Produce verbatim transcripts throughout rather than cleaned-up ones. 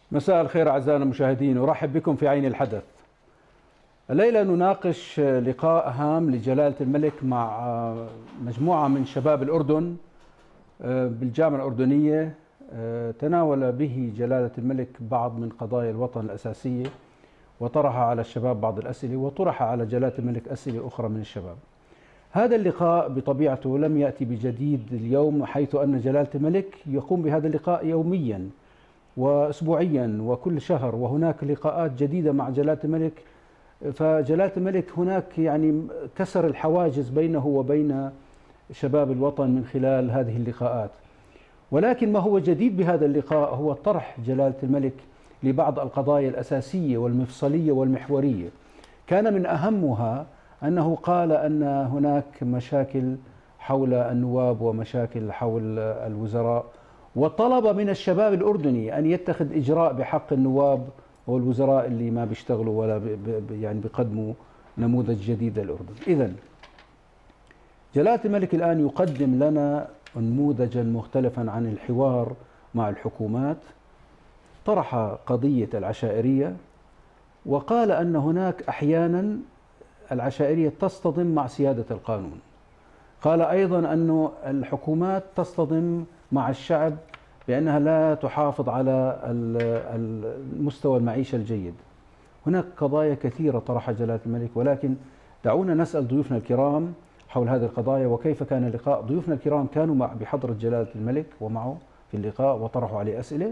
مساء الخير أعزائنا المشاهدين، أرحب بكم في عين الحدث. الليلة نناقش لقاء هام لجلالة الملك مع مجموعة من شباب الأردن بالجامعة الأردنية. تناول به جلالة الملك بعض من قضايا الوطن الأساسية، وطرح على الشباب بعض الأسئلة، وطرح على جلالة الملك أسئلة أخرى من الشباب. هذا اللقاء بطبيعته لم يأتي بجديد اليوم، حيث أن جلالة الملك يقوم بهذا اللقاء يوميا وأسبوعيا وكل شهر، وهناك لقاءات جديدة مع جلالة الملك. فجلالة الملك هناك يعني كسر الحواجز بينه وبين شباب الوطن من خلال هذه اللقاءات. ولكن ما هو جديد بهذا اللقاء هو طرح جلالة الملك لبعض القضايا الأساسية والمفصلية والمحورية. كان من أهمها أنه قال أن هناك مشاكل حول النواب ومشاكل حول الوزراء، وطلب من الشباب الأردني أن يتخذ إجراء بحق النواب والوزراء اللي ما بيشتغلوا ولا بي يعني بيقدموا نموذج جديد للأردن. إذن جلالة الملك الآن يقدم لنا نموذجا مختلفا عن الحوار مع الحكومات. طرح قضية العشائرية وقال أن هناك أحيانا العشائرية تصطدم مع سيادة القانون. قال أيضا أن الحكومات تصطدم مع الشعب بأنها لا تحافظ على المستوى المعيشة الجيد. هناك قضايا كثيرة طرحها جلالة الملك، ولكن دعونا نسأل ضيوفنا الكرام حول هذه القضايا وكيف كان اللقاء. ضيوفنا الكرام كانوا مع بحضرة جلالة الملك ومعه في اللقاء وطرحوا عليه أسئلة،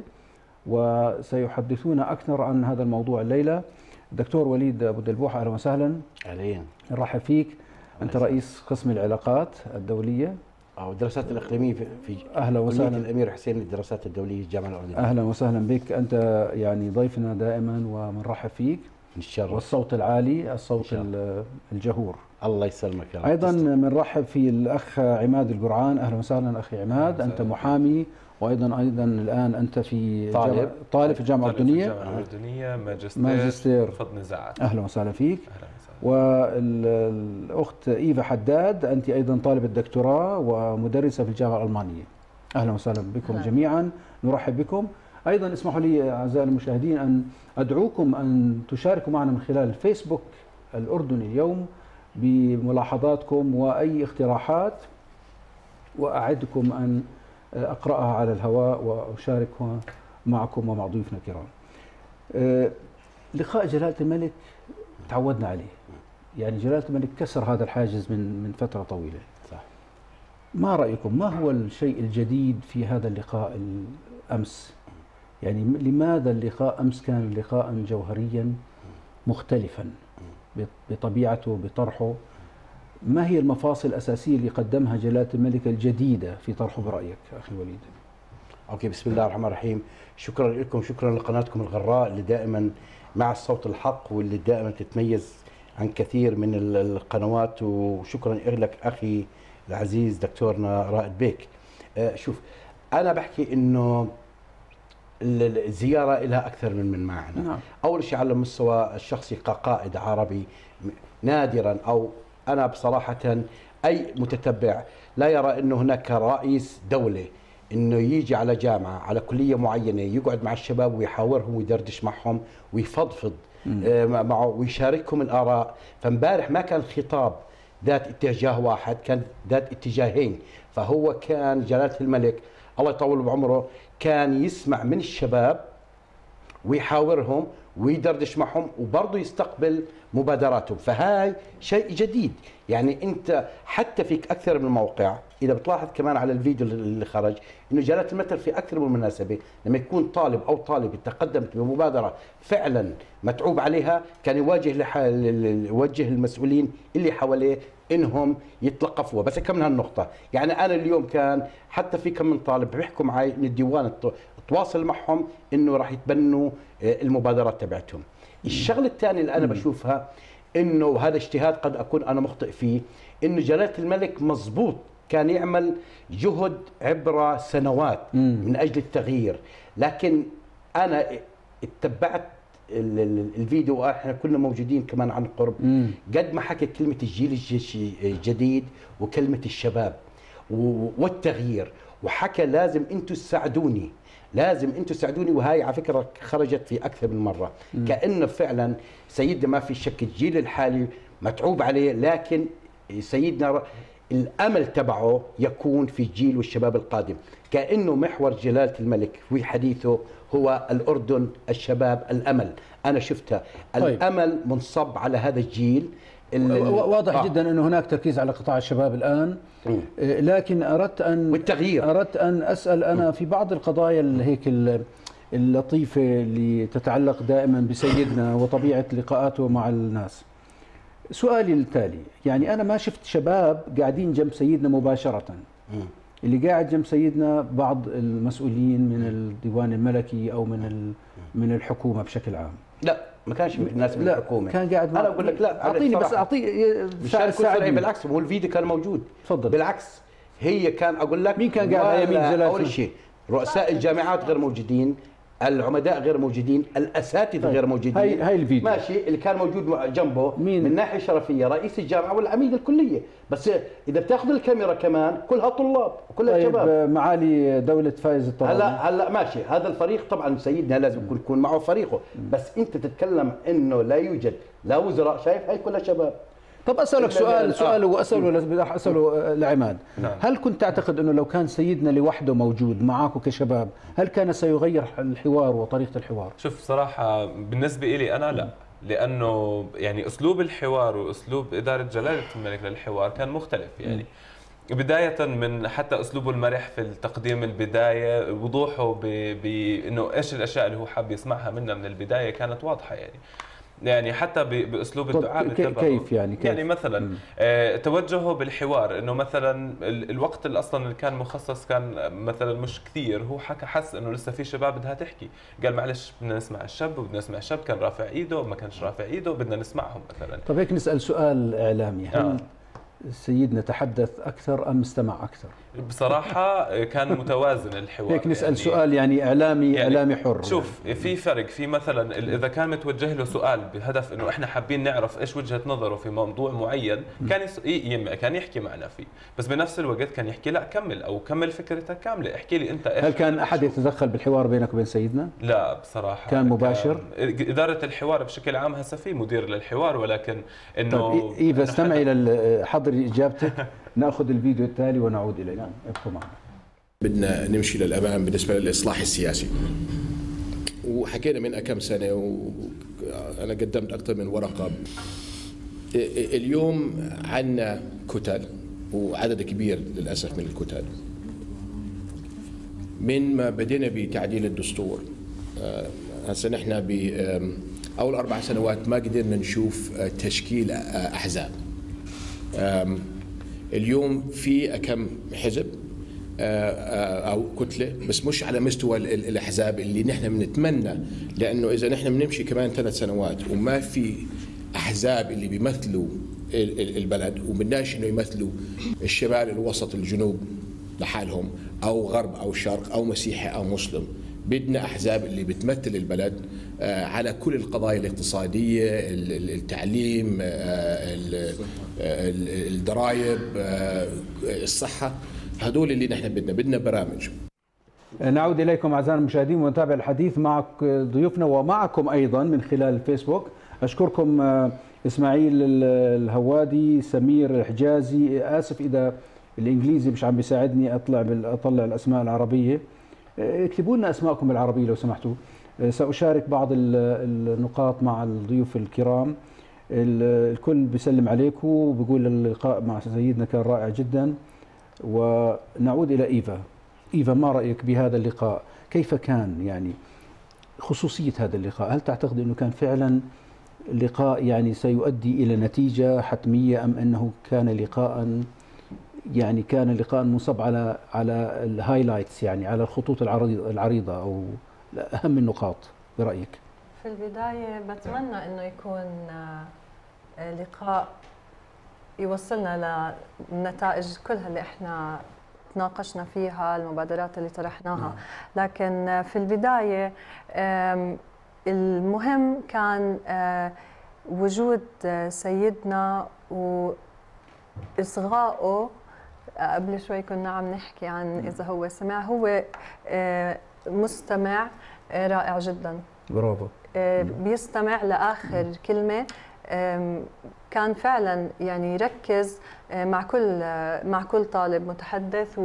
وسيحدثون أكثر عن هذا الموضوع الليلة. دكتور وليد أبو دلبوح، أهلا وسهلا. أهلين. نرحب فيك. أنت رئيس قسم العلاقات الدولية أو الدراسات الإقليمية في أهلا وسهلا الأمير حسين للدراسات الدولية الجامعة الأردنية. أهلا وسهلا بك. أنت يعني ضيفنا دائما ومنرحب فيك. نتشرف. والصوت العالي، الصوت الجهور. الله يسلمك يا رب. أيضا بنرحب في الأخ عماد القرعان. أهلا وسهلا أخي عماد. أنت محامي، وأيضا أيضا الآن أنت في طالب طالب في الجامعة الأردنية. الجامعة الأردنية ماجستير, ماجستير فض نزاعات. أهلا وسهلا فيك. أهلا وسهلا. والأخت إيفا حداد، أنت أيضا طالب الدكتوراه ومدرسة في الجامعة الألمانية. أهلا وسهلا بكم أهلا. جميعا نرحب بكم. أيضا اسمحوا لي أعزائي المشاهدين أن أدعوكم أن تشاركوا معنا من خلال الفيسبوك الأردني اليوم بملاحظاتكم وأي اقتراحات، وأعدكم أن أقرأها على الهواء وأشاركها معكم ومع ضيوفنا الكرام. لقاء جلالة الملك تعودنا عليه، يعني جلالة الملك كسر هذا الحاجز من من فترة طويلة. صح. ما رأيكم؟ ما هو الشيء الجديد في هذا اللقاء الأمس؟ يعني لماذا اللقاء أمس كان لقاء جوهريا مختلفا بطبيعته بطرحه؟ ما هي المفاصل الأساسية اللي قدمها جلالة الملك الجديدة في طرحه برأيك أخي وليد؟ أوكي، بسم الله الرحمن الرحيم. شكرا لكم، شكرا لقناتكم الغراء اللي دائما مع الصوت الحق واللي دائما تتميز عن كثير من القنوات، وشكرا لك أخي العزيز دكتورنا رائد بيك. آه شوف، أنا بحكي إنه الزيارة لها أكثر من من معنى. نعم. أول شيء على المستوى الشخصي كقائد عربي، نادرا أو أنا بصراحة أي متتبع لا يرى أنه هناك رئيس دولة انه يجي على جامعه على كليه معينه يقعد مع الشباب ويحاورهم ويدردش معهم ويفضفض آه معه ويشاركهم الاراء. فامبارح ما كان خطاب ذات اتجاه واحد، كان ذات اتجاهين. فهو كان جلاله الملك الله يطول بعمره كان يسمع من الشباب ويحاورهم ويدردش معهم وبرضه يستقبل مبادراتهم. فهاي شيء جديد. يعني انت حتى فيك اكثر من موقع، اذا بتلاحظ كمان على الفيديو اللي خرج انه جلاله الملك في اكثر من مناسبه لما يكون طالب او طالب تقدمت بمبادره فعلا متعوب عليها كان يواجه لح... يوجه المسؤولين اللي حواليه انهم يتلقفوها. بس كم من هالنقطه، يعني انا اليوم كان حتى في كم من طالب بيحكوا معي من الديوان تواصل معهم انه راح يتبنوا المبادرات تبعتهم. الشغله الثانيه اللي انا بشوفها انه هذا اجتهاد قد اكون انا مخطئ فيه، انه جلاله الملك مزبوط كان يعمل جهد عبر سنوات من اجل التغيير، لكن انا اتبعت الفيديو واحنا كنا موجودين كمان عن قرب. قد ما حكى كلمه الجيل الجديد وكلمه الشباب والتغيير، وحكى لازم انتم تساعدوني، لازم انتم تساعدوني. وهاي على فكره خرجت في اكثر من مره. م. كانه فعلا سيدنا ما في شك الجيل الحالي متعوب عليه، لكن سيدنا الامل تبعه يكون في الجيل والشباب القادم. كانه محور جلاله الملك في حديثه هو الاردن، الشباب، الامل. انا شفتها. طيب. الامل منصب على هذا الجيل. واضح آه. جدا انه هناك تركيز على قطاع الشباب الان. م. لكن اردت ان والتغيير اردت ان اسال انا في بعض القضايا اللي هيك اللطيفه اللي تتعلق دائما بسيدنا وطبيعه لقاءاته مع الناس. سؤالي التالي، يعني انا ما شفت شباب قاعدين جنب سيدنا مباشره. م. اللي قاعد جنب سيدنا بعض المسؤولين من الديوان الملكي او من من الحكومه بشكل عام. لا ما كانش من الناس من الحكومه، كان قاعد. انا اقول لك لا، اعطيني بس اعطيه ساعه. بالعكس هو الفيديو كان موجود. تفضل. بالعكس هي كان اقول لك مين كان قاعد على يمين جلالته؟ اول شيء رؤساء الجامعات غير موجودين، العمداء غير موجودين، الاساتذه طيب. غير موجودين. هاي هاي الفيديو ماشي. اللي كان موجود جنبه مين؟ من ناحيه شرفيه رئيس الجامعه والعميد الكليه. بس اذا بتاخذ الكاميرا كمان كلها طلاب وكلها طيب شباب. معالي دوله فايز الطرابي. هلا هلا ماشي. هذا الفريق طبعا سيدنا لازم يكون يكون معه فريقه، بس انت تتكلم انه لا يوجد لا وزراء. شايف هاي كلها شباب. طب اسالك سؤال سؤال واساله راح اساله لعماد. نعم. هل كنت تعتقد انه لو كان سيدنا لوحده موجود معاكم كشباب هل كان سيغير الحوار وطريقه الحوار؟ شوف صراحه بالنسبه لي انا لا، لانه يعني اسلوب الحوار واسلوب اداره جلاله الملك للحوار كان مختلف. يعني بدايه من حتى اسلوبه المرح في التقديم البدايه، وضوحه بانه ايش الاشياء اللي هو حاب يسمعها منا من البدايه كانت واضحه. يعني يعني حتى باسلوب الدعاء كيف يعني كيف؟ يعني مثلا آه توجهه بالحوار انه مثلا الوقت اللي اصلا اللي كان مخصص كان مثلا مش كثير، هو حكى حس انه لسه في شباب بدها تحكي، قال معلش بدنا نسمع الشاب وبدنا نسمع الشاب، كان رافع ايده ما كانش رافع ايده بدنا نسمعهم مثلا. طب هيك نسال سؤال اعلامي، هل آه. سيدنا تحدث اكثر ام استمع اكثر؟ بصراحه كان متوازن الحوار. هيك نسال يعني سؤال يعني اعلامي يعني اعلامي حر. شوف يعني. في فرق في مثلا اذا كان متوجه له سؤال بهدف انه احنا حابين نعرف ايش وجهه نظره في موضوع معين، كان يس... كان يحكي معنا فيه، بس بنفس الوقت كان يحكي لا كمل او كمل فكرتك كامله، احكي لي انت ايش. هل كان احد يتدخل بالحوار بينك وبين سيدنا؟ لا بصراحه كان مباشر. كان اداره الحوار بشكل عام هسه في مدير للحوار، ولكن انه طيب ايفا استمعي لحضري اجابتك. ناخذ الفيديو التالي ونعود الينا، ابقوا معنا. بدنا نمشي للامام بالنسبه للاصلاح السياسي، وحكينا من كم سنه وانا قدمت اكثر من ورقه. اليوم عندنا كتل وعدد كبير للاسف من الكتل. من ما بدينا بتعديل الدستور هسه نحن باول اربع سنوات ما قدرنا نشوف تشكيل احزاب. اليوم في كم حزب او كتله، بس مش على مستوى الاحزاب اللي نحن بنتمنى، لانه اذا نحن بنمشي كمان ثلاث سنوات وما في احزاب اللي بيمثلوا البلد، وبدناش انه يمثلوا الشمال الوسط الجنوب لحالهم او غرب او شرق او مسيحي او مسلم، بدنا احزاب اللي بتمثل البلد على كل القضايا الاقتصاديه، التعليم، الضرائب، الصحه، هذول اللي نحن بدنا بدنا برامج. نعود اليكم اعزائنا المشاهدين ونتابع الحديث مع ضيوفنا ومعكم ايضا من خلال الفيسبوك. اشكركم اسماعيل الهوادي، سمير الحجازي، اسف اذا الانجليزي مش عم بيساعدني اطلع اطلع الاسماء العربيه، اكتبوا لنا اسماءكم بالعربيه لو سمحتوا. ساشارك بعض النقاط مع الضيوف الكرام. الكل بيسلم عليكم وبيقول اللقاء مع سيدنا كان رائع جدا. ونعود الى ايفا. ايفا، ما رايك بهذا اللقاء؟ كيف كان يعني خصوصيه هذا اللقاء؟ هل تعتقد انه كان فعلا لقاء يعني سيؤدي الى نتيجه حتميه، ام انه كان لقاء يعني كان لقاء مصب على على الهايلايتس، يعني على الخطوط العريضه العريضه او اهم النقاط برايك؟ في البدايه بتمنى انه يكون لقاء يوصلنا للنتائج كلها اللي احنا تناقشنا فيها، المبادرات اللي طرحناها، لكن في البدايه المهم كان وجود سيدنا واصغائه قبل شوي كنا عم نحكي عن إذا هو سمع، هو مستمع رائع جدا. برافو. بيستمع لآخر كلمة، كان فعلا يعني يركز مع كل مع كل طالب متحدث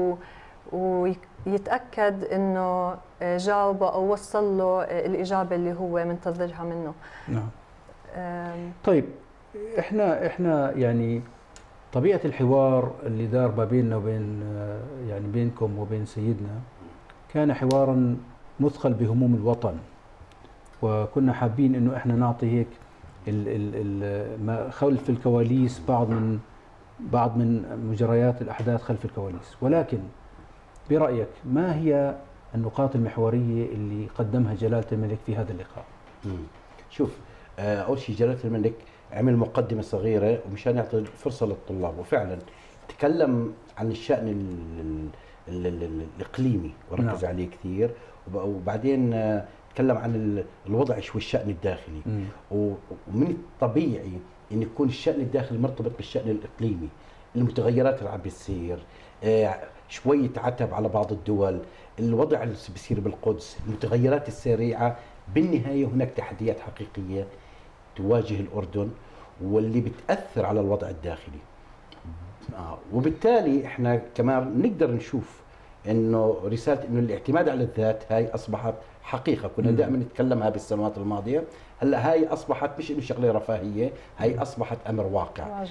ويتأكد إنه جاوبه أو وصل له الإجابة اللي هو منتظرها منه. نعم. طيب احنا احنا يعني طبيعة الحوار اللي دار ما بيننا وبين يعني بينكم وبين سيدنا كان حوارا مثقل بهموم الوطن، وكنا حابين انه احنا نعطي هيك ال ال ال ما خلف الكواليس، بعض من بعض من مجريات الاحداث خلف الكواليس. ولكن برأيك ما هي النقاط المحورية اللي قدمها جلالة الملك في هذا اللقاء؟ شوف، اول شيء جلالة الملك عمل مقدمة صغيرة ومشان يعطي فرصة للطلاب، وفعلا تكلم عن الشأن ال ال ال الإقليمي وركز نعم. عليه كثير، وبعدين تكلم عن الوضع شو الشأن الداخلي. م. ومن الطبيعي أن يكون الشأن الداخلي مرتبط بالشأن الإقليمي، المتغيرات اللي عم بتصير، شوية عتب على بعض الدول، الوضع اللي بيصير بالقدس، المتغيرات السريعة. بالنهاية هناك تحديات حقيقية تواجه الأردن واللي بتأثر على الوضع الداخلي. آه وبالتالي احنا كمان نقدر نشوف انه رسالة انه الاعتماد على الذات هاي اصبحت حقيقة، كنا دائما نتكلمها بالسنوات الماضية، هلا هاي اصبحت مش انه شغلة رفاهية، هاي اصبحت امر واقع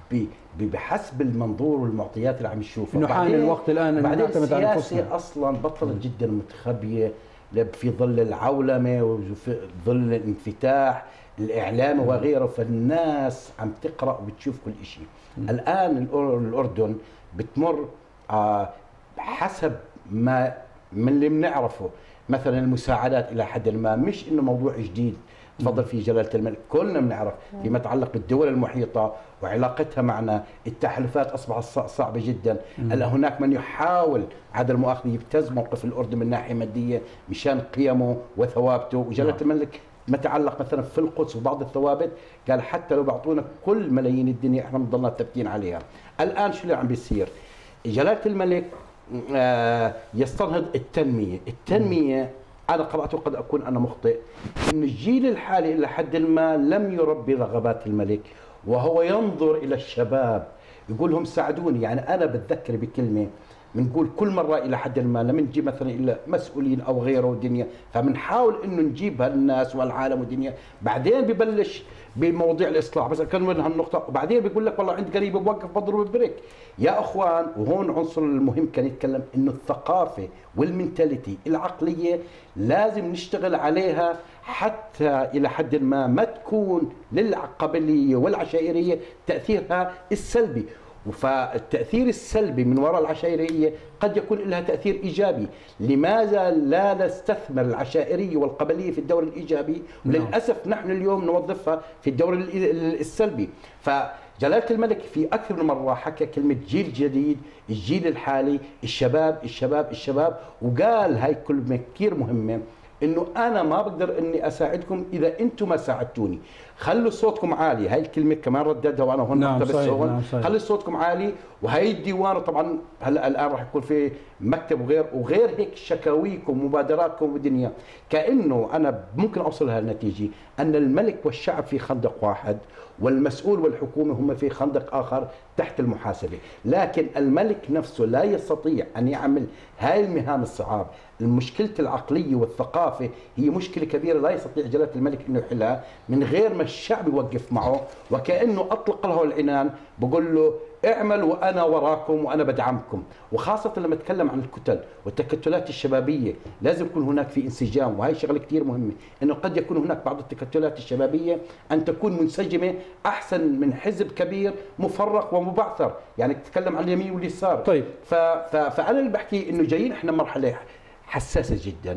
بحسب المنظور والمعطيات اللي عم نشوفها. انه حان الوقت الان ان نعتمد على انفسنا. السياسة اصلا بطلت جدا متخبية في ظل العولمة وفي ظل الانفتاح الإعلامي وغيره، فالناس عم تقرأ وبتشوف كل شيء. الآن الأردن بتمر حسب ما من اللي بنعرفه، مثلا المساعدات إلى حد ما، مش إنه موضوع جديد تفضل فيه جلالة الملك، كلنا بنعرف فيما يتعلق بالدول المحيطة وعلاقتها معنا، التحالفات أصبحت صعبة جدا. هلا هناك من يحاول عدم المؤاخذة يبتز موقف الأردن من ناحية مادية مشان قيمه وثوابته، وجلالة الملك ما تعلق مثلا في القدس وبعض الثوابت قال حتى لو بعطونا كل ملايين الدنيا احنا بنضلنا ثابتين عليها. الآن شو اللي عم بيصير؟ جلالة الملك يستنهض التنمية، التنمية أنا قرأت وقد أكون أنا مخطئ، إن الجيل الحالي إلى حد ما لم يربي رغبات الملك، وهو ينظر إلى الشباب يقول لهم ساعدوني. يعني أنا بتذكر بكلمة بنقول كل مرة إلى حد ما لما نجيب مثلا إلى مسؤولين أو غيره ودنيا، فبنحاول إنه نجيب هالناس والعالم ودنيا، بعدين ببلش بمواضيع الإصلاح، بس أكمل هالنقطة، وبعدين بيقول لك والله عند قريب بوقف بضرب بريك. يا أخوان، وهون عنصر المهم كان يتكلم إنه الثقافة والمنتاليتي العقلية لازم نشتغل عليها حتى إلى حد ما ما تكون للقبلية والعشائرية تأثيرها السلبي. فالتأثير السلبي من وراء العشائرية قد يكون لها تأثير إيجابي. لماذا لا نستثمر العشائرية والقبلية في الدور الإيجابي؟ وللأسف نحن اليوم نوظفها في الدور السلبي. فجلالة الملك في أكثر من مرة حكى كلمة جيل جديد، الجيل الحالي، الشباب الشباب الشباب، وقال هاي كلمة كثير مهمة، انه انا ما بقدر اني اساعدكم اذا انتم ما ساعدتوني. خلوا صوتكم عالي، هاي الكلمه كمان رددها وانا هون نعم مقتبس هون. نعم خلي صوتكم عالي، وهي الديوان طبعا هلا الان راح يكون في مكتب وغير وغير هيك شكاويكم ومبادراتكم ودنيا، كانه انا ممكن اوصل لهالنتيجه ان الملك والشعب في خندق واحد، والمسؤول والحكومه هم في خندق اخر تحت المحاسبه، لكن الملك نفسه لا يستطيع ان يعمل هاي المهام الصعاب. المشكلة العقلية والثقافة هي مشكلة كبيرة لا يستطيع جلالة الملك انه يحلها من غير ما الشعب يوقف معه، وكأنه اطلق له العنان بقول له اعمل وانا وراكم وانا بدعمكم. وخاصة لما اتكلم عن الكتل والتكتلات الشبابية لازم يكون هناك في انسجام، وهي شغلة كثير مهمة، انه قد يكون هناك بعض التكتلات الشبابية ان تكون منسجمة احسن من حزب كبير مفرق ومبعثر، يعني تتكلم عن اليمين واليسار. طيب ف... ف... فانا اللي بحكي انه جايين احنا مرحلة حساسة جدا،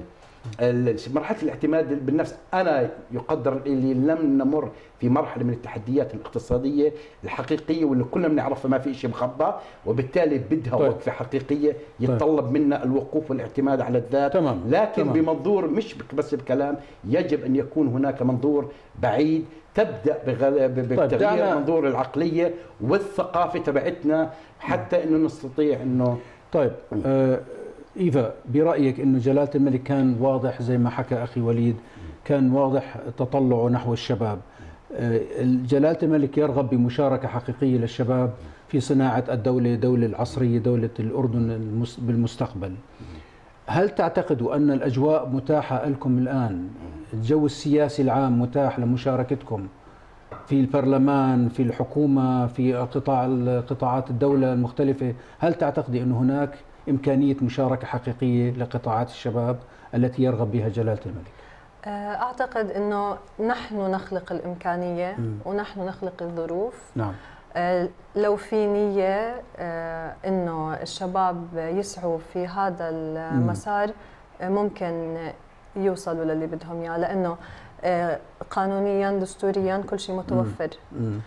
مرحله الاعتماد بالنفس، انا يقدر اللي لم نمر في مرحله من التحديات الاقتصاديه الحقيقيه واللي كلنا بنعرفها، ما في شيء مخبى، وبالتالي بدها طيب. وقفه حقيقيه يتطلب منا الوقوف والاعتماد على الذات. تمام. لكن تمام. بمنظور مش بس بكلام، يجب ان يكون هناك منظور بعيد تبدا بتغيير طيب منظور العقليه والثقافه تبعتنا حتى انه نستطيع انه. طيب آه إيفا، برأيك أنه جلالة الملك كان واضح زي ما حكى أخي وليد، كان واضح تطلعه نحو الشباب، جلالة الملك يرغب بمشاركة حقيقية للشباب في صناعة الدولة، دولة العصرية، دولة الأردن بالمستقبل. هل تعتقدوا أن الأجواء متاحة لكم الآن؟ الجو السياسي العام متاح لمشاركتكم في البرلمان، في الحكومة، في قطاع قطاعات الدولة المختلفة؟ هل تعتقدي أن هناك إمكانية مشاركة حقيقية لقطاعات الشباب التي يرغب بها جلالة الملك؟ أعتقد أنه نحن نخلق الإمكانية م. ونحن نخلق الظروف. نعم. لو في نية أنه الشباب يسعوا في هذا المسار ممكن يوصلوا للي بدهم إياه، لأنه قانونيا دستوريا كل شيء متوفر. م. م.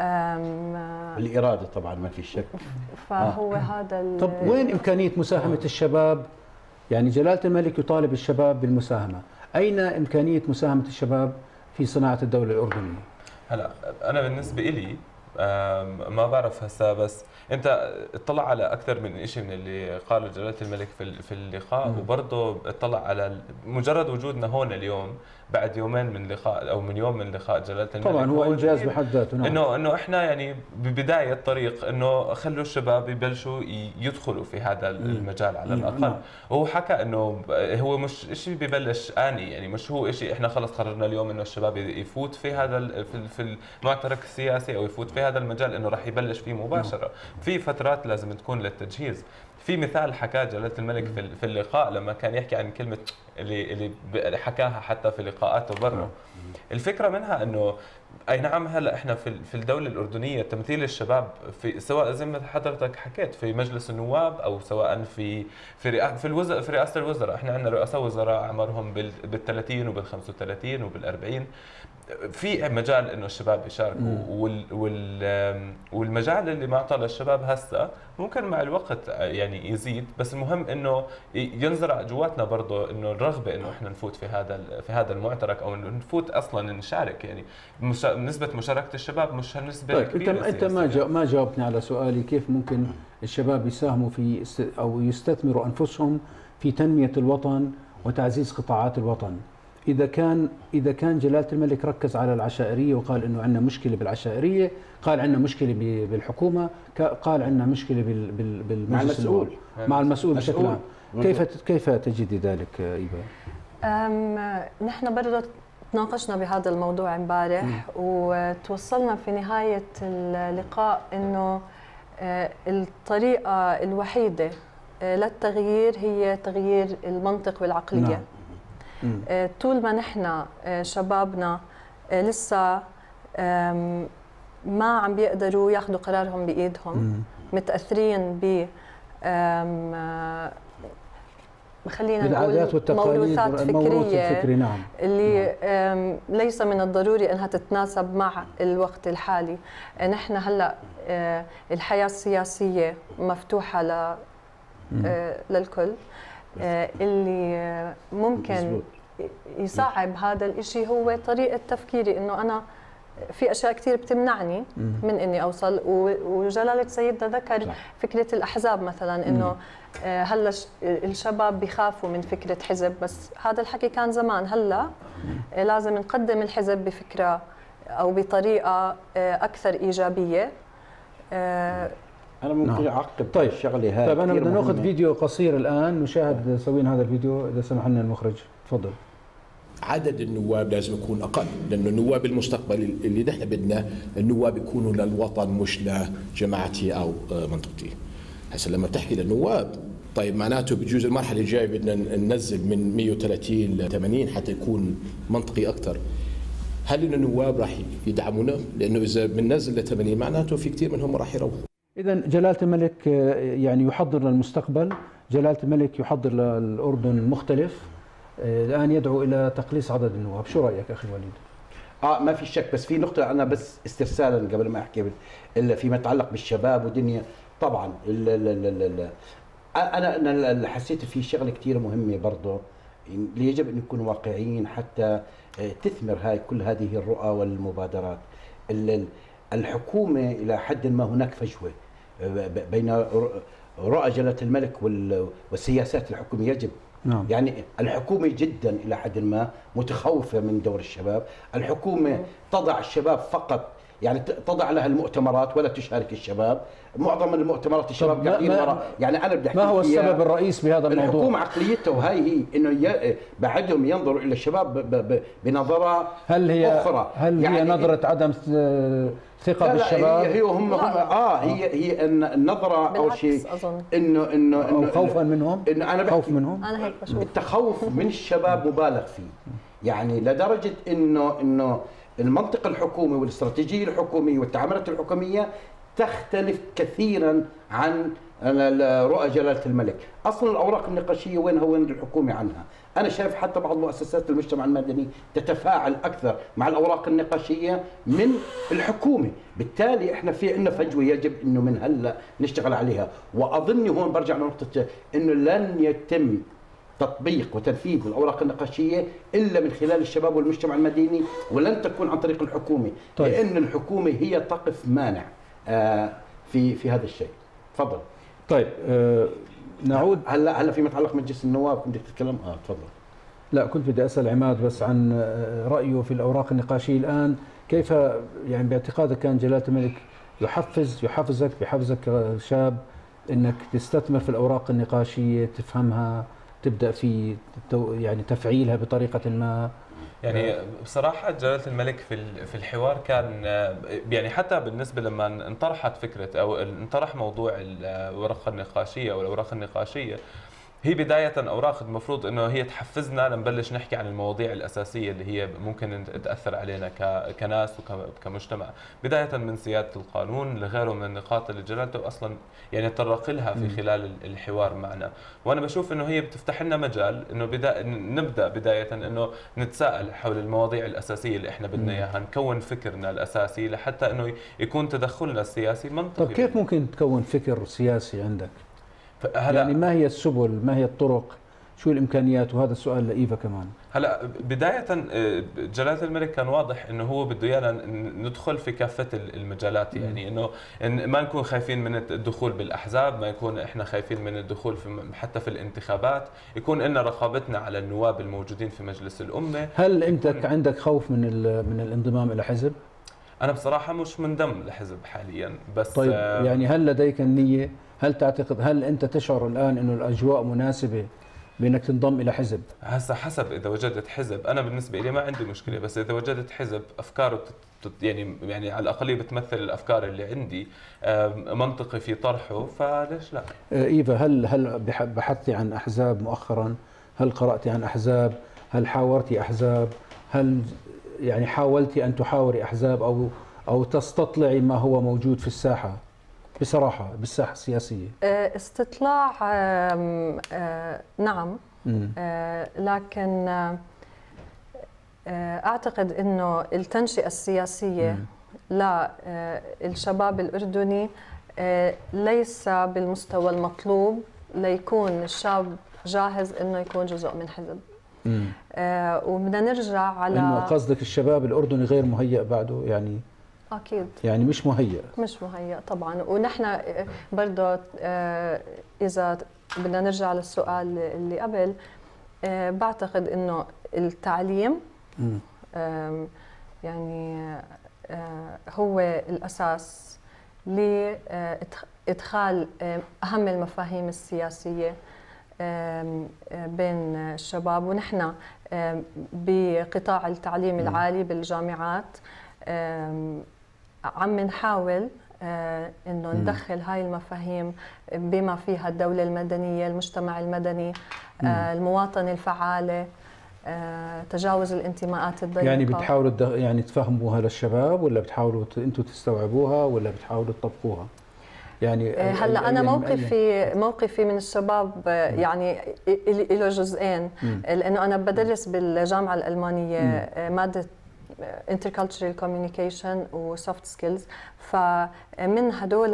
الإرادة طبعا ما في شك. فهو آه. هذا. طب وين إمكانية مساهمة الشباب؟ يعني جلالة الملك يطالب الشباب بالمساهمة، أين إمكانية مساهمة الشباب في صناعة الدولة الأردنية؟ هلا أنا بالنسبة إلي ما بعرف هسا، بس أنت اطلع على أكثر من شيء من اللي قاله جلالة الملك في في اللقاء، م. وبرضه اطلع على مجرد وجودنا هون اليوم بعد يومين من لقاء او من يوم من لقاء جلالة الملك. طبعا هو انجاز بحد ذاته. نعم. انه انه احنا يعني ببدايه الطريق انه خلوا الشباب يبلشوا يدخلوا في هذا المجال على الاقل. نعم. وهو حكى انه هو مش شيء ببلش اني، يعني مش هو شيء احنا خلص قررنا اليوم انه الشباب يفوت في هذا في المعترك السياسي او يفوت في هذا المجال انه راح يبلش فيه مباشره. نعم. في فترات لازم تكون للتجهيز. في مثال حكاه جلالة الملك في في اللقاء لما كان يحكي عن كلمة اللي اللي حكاها حتى في لقاءاته برا. الفكرة منها انه اي نعم هلا احنا في في الدولة الأردنية تمثيل الشباب في سواء زي ما حضرتك حكيت في مجلس النواب او سواء في في في الوزراء في رئاسة الوزراء، احنا عندنا رؤساء وزراء اعمارهم بال ثلاثين وبال خمسة وثلاثين وبال أربعين، في مجال انه الشباب يشاركوا. وال وال والمجال اللي معطى للشباب هسه ممكن مع الوقت يعني يزيد، بس المهم انه ينزرع جواتنا برضه انه الرغبه انه احنا نفوت في هذا في هذا المعترك او انه نفوت اصلا نشارك. يعني نسبه مشاركه الشباب مش هالنسبه طيب كبيره. انت انت ما جا ما جاوبتني على سؤالي، كيف ممكن الشباب يساهموا في او يستثمروا انفسهم في تنميه الوطن وتعزيز قطاعات الوطن؟ إذا كان إذا كان جلالة الملك ركز على العشائرية وقال إنه عندنا مشكلة بالعشائرية، قال عندنا مشكلة بالحكومة، قال عندنا مشكلة بالمجلس مع المسؤول مع المسؤول بشكل عام. كيف كيف تجدي ذلك إيفا؟ نحن برضه تناقشنا بهذا الموضوع امبارح وتوصلنا في نهاية اللقاء إنه الطريقة الوحيدة للتغيير هي تغيير المنطق والعقلية. نعم. طول ما نحن شبابنا لسه ما عم بيقدروا ياخذوا قرارهم بايدهم، متاثرين ب خلينا نقول موروثات فكريه الفكري. نعم. اللي ليس من الضروري انها تتناسب مع الوقت الحالي. نحن هلا الحياه السياسيه مفتوحه ل للكل، اللي ممكن يصعب هذا الإشي هو طريقة تفكيري، إنه أنا في أشياء كثير بتمنعني من إني أوصل. وجلالة سيدنا ذكر فكرة الأحزاب مثلا، إنه هلا الشباب بيخافوا من فكرة حزب، بس هذا الحكي كان زمان. هلا لازم نقدم الحزب بفكرة أو بطريقة أكثر إيجابية. أنا ممكن أعقب طيب الشغلة هاي. طيب أنا بدنا ناخذ فيديو قصير الآن نشاهد سوين هذا الفيديو إذا سمح لنا المخرج. تفضل. عدد النواب لازم يكون أقل، لأنه النواب المستقبل اللي نحن بدنا النواب يكونوا للوطن مش لجماعتي أو منطقتي. هسه لما بتحكي للنواب، طيب معناته بجوز المرحلة الجاية بدنا ننزل من مئة وثلاثين ل ثمانين حتى يكون منطقي أكثر. هل إن النواب راح يدعمونا؟ لأنه إذا بننزل ل ثمانين معناته في كثير منهم راح يروحوا. إذا جلالة الملك يعني يحضر للمستقبل، جلالة الملك يحضر للأردن مختلف، الآن يدعو إلى تقليص عدد النواب. شو رأيك أخي وليد؟ اه ما في شك، بس في نقطة أنا بس استرسالا قبل ما أحكي إلا فيما يتعلق بالشباب ودنيا. طبعا ال ال ال ال أنا أنا حسيت في شغلة كثير مهمة برضه اللي يجب أن نكون واقعيين حتى تثمر هاي كل هذه الرؤى والمبادرات. الحكومة إلى حد ما هناك فجوة بين رؤى جلالة الملك والسياسات الحكومية. يجب نعم. يعني الحكومة جدا إلى حد ما متخوفة من دور الشباب. الحكومة تضع الشباب فقط، يعني تضع لها المؤتمرات ولا تشارك الشباب. معظم المؤتمرات الشباب قاعدين وراء. يعني انا بدي احكي ما هو السبب الرئيس بهذا الموضوع؟ الحكومه عقليتها وهي هي انه بعدهم ينظروا الى الشباب بنظره هل هي اخرى. هل يعني هي نظره عدم ثقه لا بالشباب؟ لا هي هم هم اه هي هي النظره او شيء انه انه انه خوفا منهم. انه انا خوف منهم. انا هيك بشوف التخوف من الشباب مبالغ فيه، يعني لدرجه انه انه المنطق الحكومي والاستراتيجيه الحكوميه والتعاملات الحكوميه تختلف كثيرا عن رؤى جلاله الملك. اصلا الاوراق النقاشيه وينها وين الحكومه عنها؟ انا شايف حتى بعض مؤسسات المجتمع المدني تتفاعل اكثر مع الاوراق النقاشيه من الحكومه، بالتالي احنا في عندنا فجوه يجب انه من هلا نشتغل عليها. واظن هون برجع لنقطه انه لن يتم تطبيق وتنفيذ الاوراق النقاشيه الا من خلال الشباب والمجتمع المدني، ولن تكون عن طريق الحكومه. طيب. لان الحكومه هي تقف مانع آه في في هذا الشيء. تفضل. طيب آه نعود هلا هلا فيما يتعلق مجلس النواب كنت تتكلم. اه تفضل. لا كنت بدي اسال عماد بس عن رايه في الاوراق النقاشيه الان، كيف يعني باعتقادك كان جلاله الملك يحفز يحفزك بحفزك كشاب انك تستثمر في الاوراق النقاشيه، تفهمها، تبدا في يعني تفعيلها بطريقه ما؟ يعني بصراحه جلاله الملك في في الحوار كان يعني حتى بالنسبه لما انطرحت فكره او انطرح موضوع الورقه النقاشيه او الاوراق النقاشيه، هي بداية أوراق المفروض أنه هي تحفزنا لنبلش نحكي عن المواضيع الأساسية اللي هي ممكن تأثر علينا كناس وكمجتمع، بداية من سيادة القانون لغيره من النقاط اللي جلالته أصلا يعني تطرق لها في خلال الحوار معنا. وأنا بشوف أنه هي بتفتح لنا مجال أنه بدا نبدأ بداية أنه نتساءل حول المواضيع الأساسية اللي إحنا بدنا إياها، نكون فكرنا الأساسي لحتى أنه يكون تدخلنا السياسي منطقي. طيب كيف ممكن تكون فكر سياسي عندك؟ يعني ما هي السبل، ما هي الطرق، شو الامكانيات؟ وهذا السؤال لايفا كمان. هلا بدايه جلاله الملك كان واضح انه هو بده ايانا ندخل في كافه المجالات، يعني انه ما نكون خايفين من الدخول بالاحزاب، ما يكون احنا خايفين من الدخول في حتى في الانتخابات، يكون لنا رقابتنا على النواب الموجودين في مجلس الامه. هل انت عندك خوف من من الانضمام الى حزب؟ انا بصراحه مش منضم لحزب حاليا، بس طيب يعني هل لديك النيه؟ هل تعتقد، هل انت تشعر الان انه الاجواء مناسبه بانك تنضم الى حزب؟ هسه حسب اذا وجدت حزب، انا بالنسبه لي ما عندي مشكله، بس اذا وجدت حزب افكاره يعني يعني على الاقل بتمثل الافكار اللي عندي، منطقي في طرحه، فليش لا؟ ايفا، هل هل بحثتي عن احزاب مؤخرا؟ هل قراتي عن احزاب؟ هل حاورتي احزاب؟ هل يعني حاولتي ان تحاوري احزاب او او تستطلعي ما هو موجود في الساحه؟ بصراحة بالساحة السياسية. استطلاع نعم، لكن أعتقد أنه التنشئة السياسية للشباب الأردني ليس بالمستوى المطلوب ليكون الشاب جاهز أنه يكون جزء من حزب. وبدنا نرجع على إنه قصدك الشباب الأردني غير مهيأ بعده يعني؟ أكيد يعني مش مهيأ. مش مهيأ طبعا. ونحن برضه إذا بدنا نرجع للسؤال اللي قبل، بعتقد إنه التعليم يعني هو الأساس لإدخال أهم المفاهيم السياسية بين الشباب. ونحن بقطاع التعليم العالي بالجامعات عم نحاول انه ندخل هاي المفاهيم بما فيها الدولة المدنية، المجتمع المدني، المواطنة الفعالة، تجاوز الانتماءات الضيقة. يعني بتحاولوا يعني تفهموها للشباب، ولا بتحاولوا انتم تستوعبوها، ولا بتحاولوا تطبقوها؟ يعني هلا انا موقفي موقفي من الشباب يعني له جزئين، لانه انا بدرس بالجامعه الالمانيه ماده intercultural communication و soft skills، فمن هدول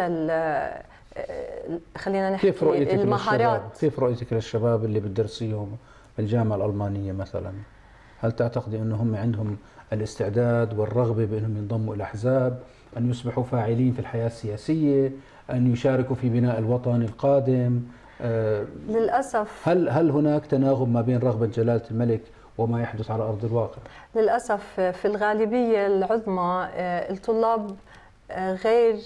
خلينا نحكي كيف رؤيتك المهارات. كيف رؤيتك للشباب اللي بتدرسيهم بالجامعه الالمانيه مثلا؟ هل تعتقدي انه هم عندهم الاستعداد والرغبه بانهم ينضموا الى احزاب، ان يصبحوا فاعلين في الحياه السياسيه، ان يشاركوا في بناء الوطن القادم؟ أه للاسف هل هل هناك تناغم ما بين رغبه جلاله الملك وما يحدث على ارض الواقع؟ للاسف في الغالبيه العظمى الطلاب غير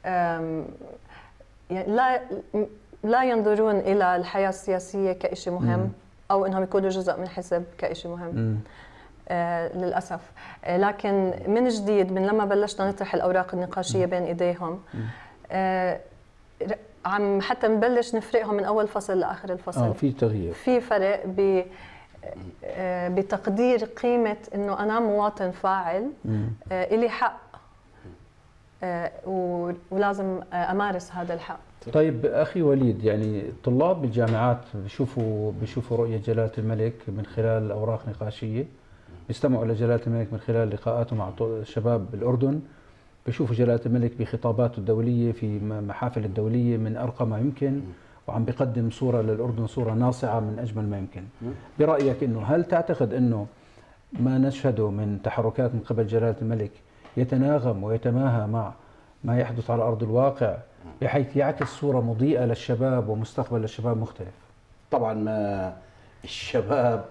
لا لا ينظرون الى الحياه السياسيه كشيء مهم او انهم يكونوا جزء من حزب كشيء مهم. م. آه للاسف. آه لكن من جديد من لما بلشنا نطرح الاوراق النقاشيه بين ايديهم آه عم حتى نبلش نفرقهم من اول فصل لاخر الفصل. اه في تغيير، في فرق ب آه بتقدير قيمه انه انا مواطن فاعل، آه الي حق آه ولازم آه امارس هذا الحق. طيب اخي وليد، يعني طلاب بالجامعات بيشوفوا بيشوفوا رؤيه جلاله الملك من خلال اوراق نقاشيه، بيستمعوا لجلاله الملك من خلال لقاءاته مع شباب الاردن، بيشوفوا جلاله الملك بخطاباته الدوليه في محافل الدوليه من ارقى ما يمكن، وعم بيقدم صوره للاردن صوره ناصعه من اجمل ما يمكن. برايك انه هل تعتقد انه ما نشهده من تحركات من قبل جلاله الملك يتناغم ويتماهى مع ما يحدث على ارض الواقع بحيث يعكس صورة مضيئة للشباب ومستقبل للشباب مختلف؟ طبعا ما الشباب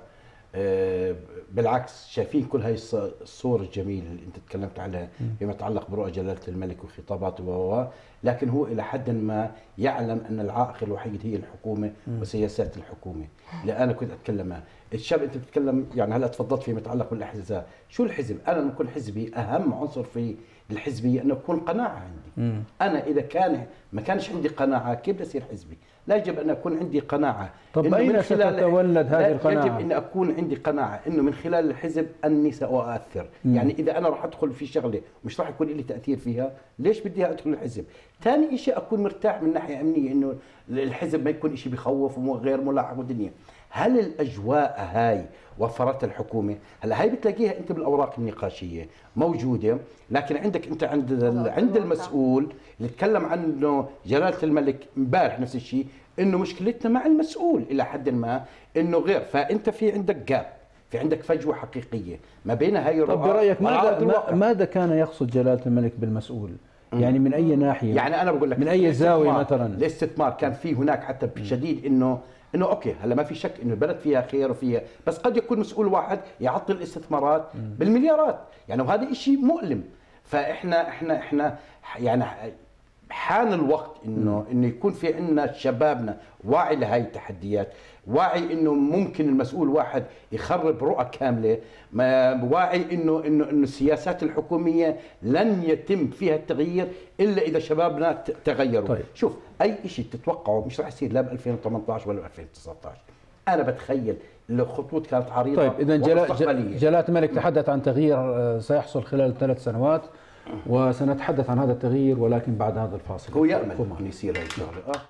بالعكس شايفين كل هاي الصور الجميلة اللي انت تكلمت عنها فيما يتعلق برؤى جلالة الملك وخطاباته و لكن هو الى حد ما يعلم ان العائق الوحيد هي الحكومة وسياسات الحكومة. اللي انا كنت اتكلم الشاب انت بتتكلم يعني هلا تفضلت فيما يتعلق بالاحزاب، شو الحزب؟ انا لما اكون حزبي اهم عنصر في الحزبية انه يكون قناعة عندي. مم. انا اذا كان ما كانش عندي قناعة كيف بدي اصير حزبي؟ لا يجب ان اكون عندي قناعة. طب اين ستتولد هذه القناعة؟ يجب ان اكون عندي قناعة انه من خلال الحزب اني ساؤثر. مم. يعني اذا انا راح ادخل في شغلة مش راح يكون لي تأثير فيها، ليش بدي ادخل الحزب؟ ثاني شيء اكون مرتاح من ناحية امنية انه الحزب ما يكون شيء بخوف وغير ملاحق والدنيا. هل الاجواء هاي وفرتها الحكومه؟ هلا هاي بتلاقيها انت بالاوراق النقاشيه موجوده، لكن عندك انت عند عند المسؤول اللي تكلم عنه جلاله الملك امبارح نفس الشيء، انه مشكلتنا مع المسؤول الى حد ما انه غير، فانت في عندك جاب، في عندك فجوه حقيقيه ما بين هاي الرؤى. طب برايك ماذا ماذا كان يقصد جلاله الملك بالمسؤول؟ يعني من اي ناحيه؟ يعني انا بقول لك من اي زاويه مثلا؟ الاستثمار كان في هناك حتى بشديد انه انه اوكي هلا ما في شك انه البلد فيها خير وفيها، بس قد يكون مسؤول واحد يعطل الاستثمارات بالمليارات، يعني وهذا شيء مؤلم. فاحنا احنا احنا يعني حان الوقت انه انه يكون في عندنا شبابنا واعي لهي التحديات، واعي انه ممكن المسؤول واحد يخرب رؤى كامله، ما واعي انه انه انه السياسات الحكوميه لن يتم فيها التغيير الا اذا شبابنا تغيروا. طيب. شوف اي شيء تتوقعه مش راح يصير لا ب ألفين وثمانية عشر ولا ب ألفين وتسعة عشر. انا بتخيل الخطوط كانت عريضه. طيب اذا جلاله الملك تحدث عن تغيير سيحصل خلال ثلاث سنوات، وسنتحدث عن هذا التغيير ولكن بعد هذا الفاصل. هو يأمل أن يصير هذا الشغل. آه.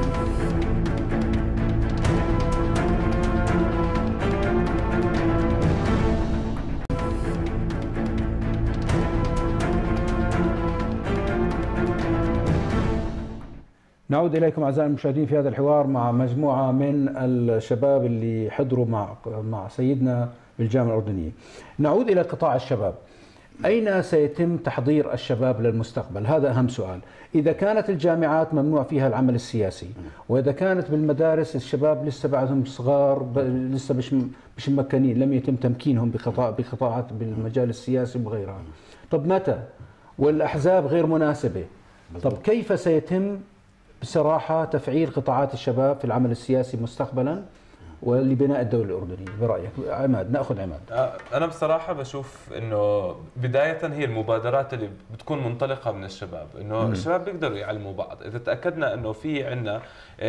نعود إليكم أعزائي المشاهدين في هذا الحوار مع مجموعة من الشباب اللي حضروا مع مع سيدنا بالجامعة الأردنية. نعود إلى قطاع الشباب. أين سيتم تحضير الشباب للمستقبل؟ هذا أهم سؤال. إذا كانت الجامعات ممنوع فيها العمل السياسي، وإذا كانت بالمدارس الشباب لسه بعدهم صغار لسه مش مش ممكنين، لم يتم تمكينهم بقطاع بقطاعات بالمجال السياسي وغيرها. طب متى؟ والأحزاب غير مناسبة. طب كيف سيتم بصراحة تفعيل قطاعات الشباب في العمل السياسي مستقبلا؟ ولبناء الدولة الأردنية برأيك؟ عماد، نأخذ عماد. أنا بصراحة بشوف إنه بداية هي المبادرات اللي بتكون منطلقة من الشباب، إنه م. الشباب بيقدروا يعلموا بعض، إذا تأكدنا إنه في عندنا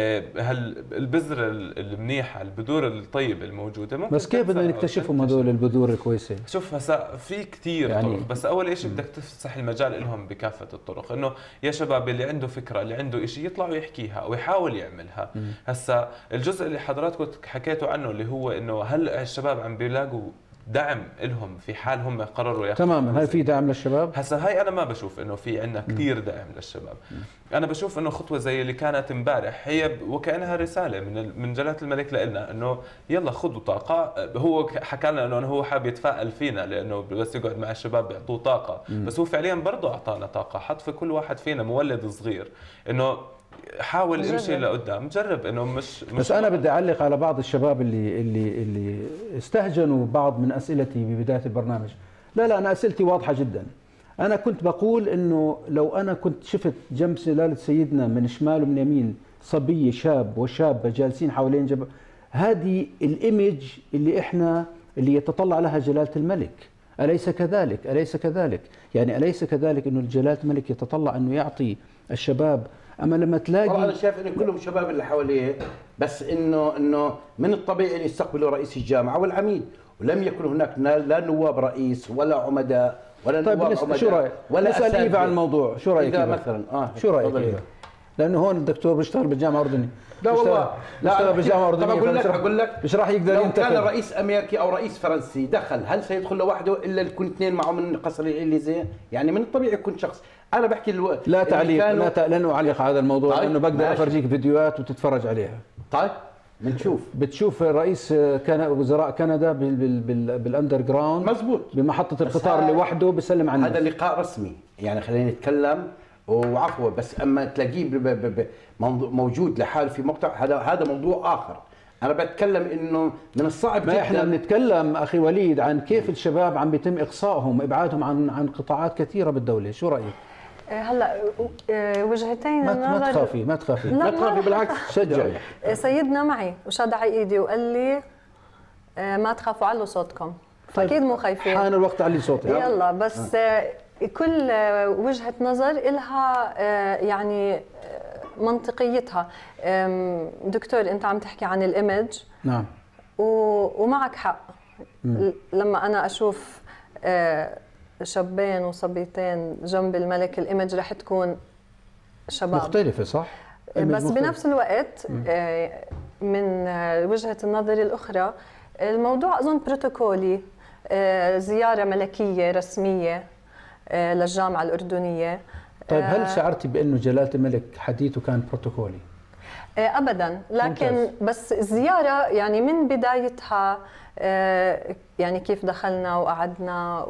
هالبذرة المنيحة، البذور الطيبة الموجودة، ممكن. بس كيف بدنا نكتشفهم هذول البذور الكويسة؟ شوف هسا في كثير يعني طرق، بس أول شيء بدك تفتح المجال لهم بكافة الطرق، إنه يا شباب اللي عنده فكرة، اللي عنده شيء يطلع ويحكيها ويحاول يعملها. م. هسا الجزء اللي حضراتكم حكيتوا عنه اللي هو انه هل الشباب عم بيلاقوا دعم لهم في حال هم قرروا ياخذوا؟ تماما، هل في دعم للشباب؟ هسا هاي انا ما بشوف انه في عندنا كثير دعم للشباب. م. انا بشوف انه خطوه زي اللي كانت امبارح هي وكانها رساله من من جلاله الملك لنا انه يلا خذوا طاقه. هو حكى لنا انه هو حابب يتفائل فينا لانه بس يقعد مع الشباب بيعطوه طاقه، م. بس هو فعليا برضه اعطانا طاقه، حط في كل واحد فينا مولد صغير انه حاول امشي لقدام، جرب انه مش, مش بس انا بدي اعلق على بعض الشباب اللي اللي اللي استهجنوا بعض من اسئلتي ببدايه البرنامج. لا لا انا اسئلتي واضحه جدا. انا كنت بقول انه لو انا كنت شفت جنب سلاله سيدنا من شمال ومن يمين صبيه شاب وشابه جالسين حوالين جبل، هذه الايمج اللي احنا اللي يتطلع لها جلاله الملك، اليس كذلك؟ اليس كذلك؟ يعني اليس كذلك انه جلاله الملك يتطلع انه يعطي الشباب؟ اما لما تلاقي انا شايف انه كلهم شباب اللي حواليه، بس انه انه من الطبيعي ان يستقبلوا رئيس الجامعه والعميد، ولم يكن هناك لا نواب رئيس ولا عمداء ولا طيب نواب عمداء. شو رايك؟ ولا نسال ايفا عن الموضوع، شو رايك اذا مثلا اه شو رايك إيفا؟ لانه هون الدكتور بيشتغل بالجامعه الاردنيه. لا والله لا بيشتغل بالجامعه الاردنيه. بقول لك بقول لك مش راح يقدر لو ينتقل. كان رئيس امريكي او رئيس فرنسي دخل، هل سيدخل لوحده الا يكون اثنين معه من قصر الإليزيه؟ يعني من الطبيعي يكون شخص. انا بحكي الو... لا تعليق كانوا... لا ت... لن اعلق على هذا الموضوع. طيب. لانه بقدر افرجيك فيديوهات وتتفرج عليها. طيب بنشوف. بتشوف رئيس كان وزراء كندا بال... بال... بال... بالاندر جراوند مزبوط بمحطه القطار لوحده بيسلم على هذا لقاء رسمي، يعني خلينا نتكلم وعفوا، بس اما تلاقيه ب... ب... ب... موجود لحاله في مقطع، هذا هذا موضوع اخر. انا بتكلم انه من الصعب ما جدا. احنا بنتكلم اخي وليد عن كيف الشباب عم بيتم اقصائهم، ابعادهم عن عن قطاعات كثيره بالدوله. شو رايك؟ هلا وجهتين ما النظر. ما تخافي ما تخافي ما تخافي بالعكس شجعي. سيدنا معي وشاد على ايدي وقال لي ما تخافوا، علوا صوتكم. طيب اكيد مو خايفين. حان الوقت علي صوتي. يلا بس آه. كل وجهه نظر لها يعني منطقيتها. دكتور انت عم تحكي عن الايمج. نعم. ومعك حق. م. لما انا اشوف شابين وصبيتين جنب الملك، الايمج رح تكون شباب مختلفه صح؟ بس مختلف. بنفس الوقت م. من وجهه النظر الاخرى الموضوع اظن بروتوكولي، زياره ملكيه رسميه للجامعه الاردنيه. طيب هل شعرتي بانه جلاله الملك حديثه كان بروتوكولي؟ ابدا، لكن ممتاز. بس الزياره يعني من بدايتها يعني كيف دخلنا وقعدنا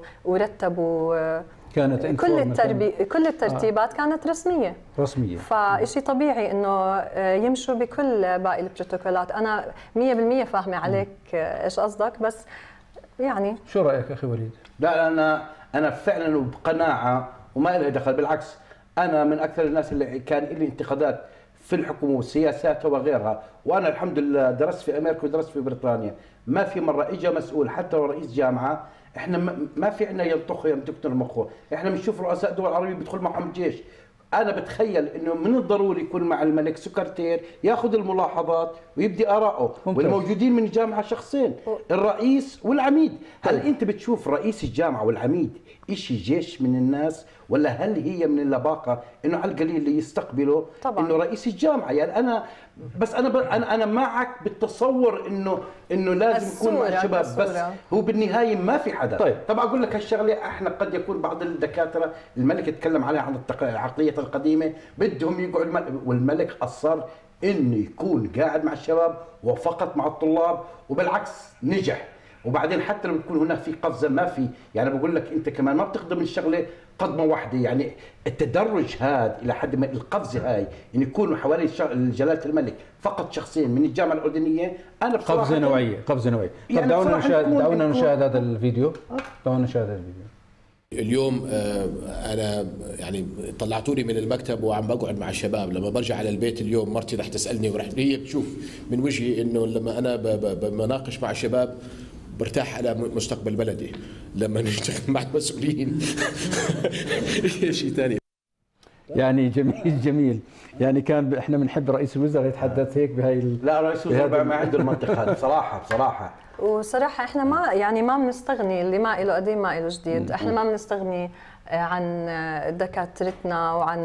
ورتبوا كانت كل التربي كل الترتيبات آه. كانت رسميه رسميه فشيء طبيعي انه يمشوا بكل باقي البروتوكولات. انا مية بالمية فاهمه عليك ايش قصدك، بس يعني شو رايك اخي وليد؟ لا انا انا فعلا بقناعه وما لها دخل، بالعكس انا من اكثر الناس اللي كان لي انتقادات في الحكومه والسياسات وغيرها، وانا الحمد لله درست في امريكا ودرست في بريطانيا، ما في مره اجى مسؤول حتى لو رئيس جامعه، احنا ما في عندنا ينطخ يوم تكتر مخه، احنا بنشوف رؤساء دول عربيه بيدخل معهم جيش. انا بتخيل انه من الضروري يكون مع الملك سكرتير ياخذ الملاحظات ويبدي اراءه، والموجودين من الجامعه شخصين الرئيس والعميد. هل انت بتشوف رئيس الجامعه والعميد شيء جيش من الناس، ولا هل هي من اللباقه انه على القليل اللي يستقبله طبعا. انه رئيس الجامعه؟ يعني انا بس انا ب... انا انا معك بالتصور انه انه لازم يكون مع الشباب، بس هو بالنهايه ما في حدا. طيب طب اقول لك هالشغله، احنا قد يكون بعض الدكاتره الملك يتكلم عليها عن العقليه القديمه بدهم يقعد الملك، والملك اصر انه يكون قاعد مع الشباب وفقط مع الطلاب، وبالعكس نجح. وبعدين حتى لو يكون هناك في قفزه ما في، يعني بقول لك انت كمان ما بتقدم الشغله قدمه واحده، يعني التدرج هذا الى حد ما، القفزه هاي ان يكونوا حوالي جلاله الملك فقط شخصين من الجامعه الاردنيه، انا بصراحه قفزه نوعيه قفزه نوعيه. طب يعني دعونا نشاهد دعونا نشاهد هذا الفيديو. دعونا نشاهد هذا الفيديو. اليوم انا يعني طلعتوني من المكتب وعم بقعد مع الشباب، لما برجع على البيت اليوم مرتي رح تسالني ورح هي بتشوف من وجهي انه لما انا بناقش مع الشباب برتاح على مستقبل بلدي، لما نشتغل مع المسؤولين شيء ثاني. يعني جميل جميل، يعني كان احنا بنحب رئيس الوزراء يتحدث هيك بهاي ال... لا رئيس الوزراء ما عنده المنطق هذا بصراحه بصراحه. وصراحه احنا ما يعني ما بنستغني، اللي ما له قديم ما له جديد، احنا ما بنستغني عن دكاترتنا وعن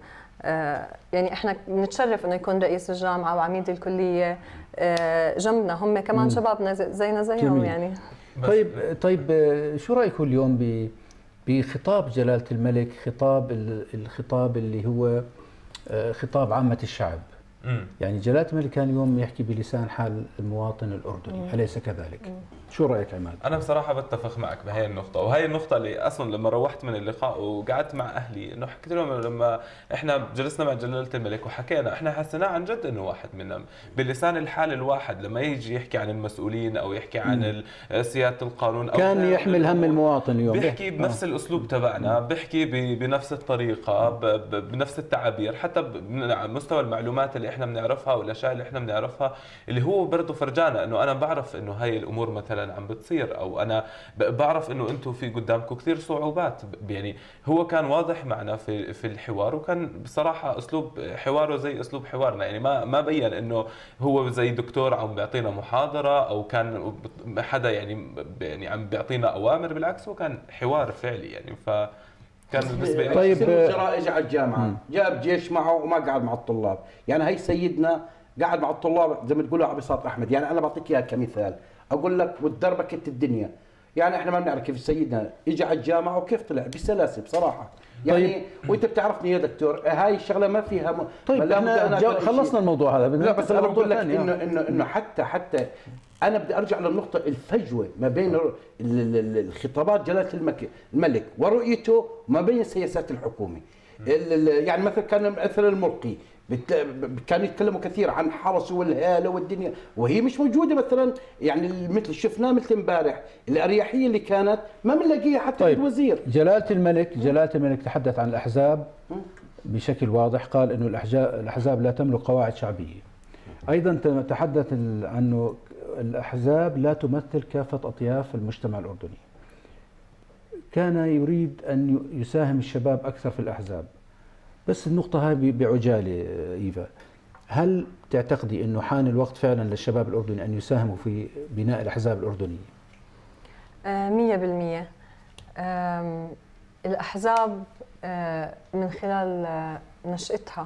يعني احنا بنتشرف انه يكون رئيس الجامعه وعميد الكليه جنبنا، هم كمان شبابنا زينا زيهم يعني. طيب طيب شو رايكم اليوم ب بخطاب جلاله الملك، خطاب الخطاب اللي هو خطاب عامه الشعب؟ مم. يعني جلاله الملك كان اليوم يحكي بلسان حال المواطن الاردني، مم. اليس كذلك؟ مم. شو رايك عماد؟ انا بصراحه بتفق معك بهي النقطه، وهي النقطه اللي اصلا لما روحت من اللقاء وقعدت مع اهلي انه حكيت لهم لما احنا جلسنا مع جلاله الملك وحكينا، احنا حسيناه عن جد انه واحد منا بلسان الحال الواحد، لما يجي يحكي عن المسؤولين او يحكي عن سياده القانون أو كان يحمل هم المواطن اليوم، بيحكي بنفس آه. الاسلوب تبعنا، بيحكي بنفس الطريقه بنفس التعابير، حتى بمستوى المعلومات اللي احنا بنعرفها والاشياء اللي احنا بنعرفها، اللي هو برضه فرجانا انه انا بعرف انه هاي الامور مثلا عم بتصير، او انا بعرف انه انتم في قدامكم كثير صعوبات. يعني هو كان واضح معنا في في الحوار، وكان بصراحه اسلوب حواره زي اسلوب حوارنا، يعني ما ما بين انه هو زي دكتور عم بيعطينا محاضره او كان حدا يعني يعني عم بيعطينا اوامر، بالعكس هو كان حوار فعلي يعني. ف كان بالنسبه لي طيب الوزراء اجى على الجامعه، جاب جيش معه وما قعد مع الطلاب، يعني هي سيدنا قاعد مع الطلاب زي ما تقولوا على بساط احمد. يعني انا بعطيك اياها كمثال، اقول لك وتدربكت الدنيا، يعني احنا ما بنعرف كيف سيدنا اجى على الجامعه وكيف طلع بسلاسه بصراحه. يعني طيب. وانت بتعرفني يا دكتور هاي الشغله ما فيها م... طيب احنا خلصنا الموضوع هذا، لا بس انا بقول لك انه انه انه حتى حتى انا بدي ارجع للنقطه الفجوه ما بين الخطابات جلاله الملك ورؤيته وما بين السياسات الحكومه. يعني مثلا كان مثلا الملقي كانوا يتكلموا كثير عن حرس والهاله والدنيا، وهي مش موجوده مثلا، يعني مثل شفناه مثل امبارح الاريحيه اللي كانت ما بنلاقيها حتى طيب الوزير. جلاله الملك جلاله الملك تحدث عن الاحزاب بشكل واضح، قال انه الاحزاب لا تملك قواعد شعبيه. ايضا تحدث انه الاحزاب لا تمثل كافه اطياف المجتمع الاردني. كان يريد ان يساهم الشباب اكثر في الاحزاب. بس النقطة هاي بعجالة إيفا، هل تعتقدي أنه حان الوقت فعلا للشباب الأردني أن يساهموا في بناء الأحزاب الأردنية؟ مية بالمية. الأحزاب من خلال نشأتها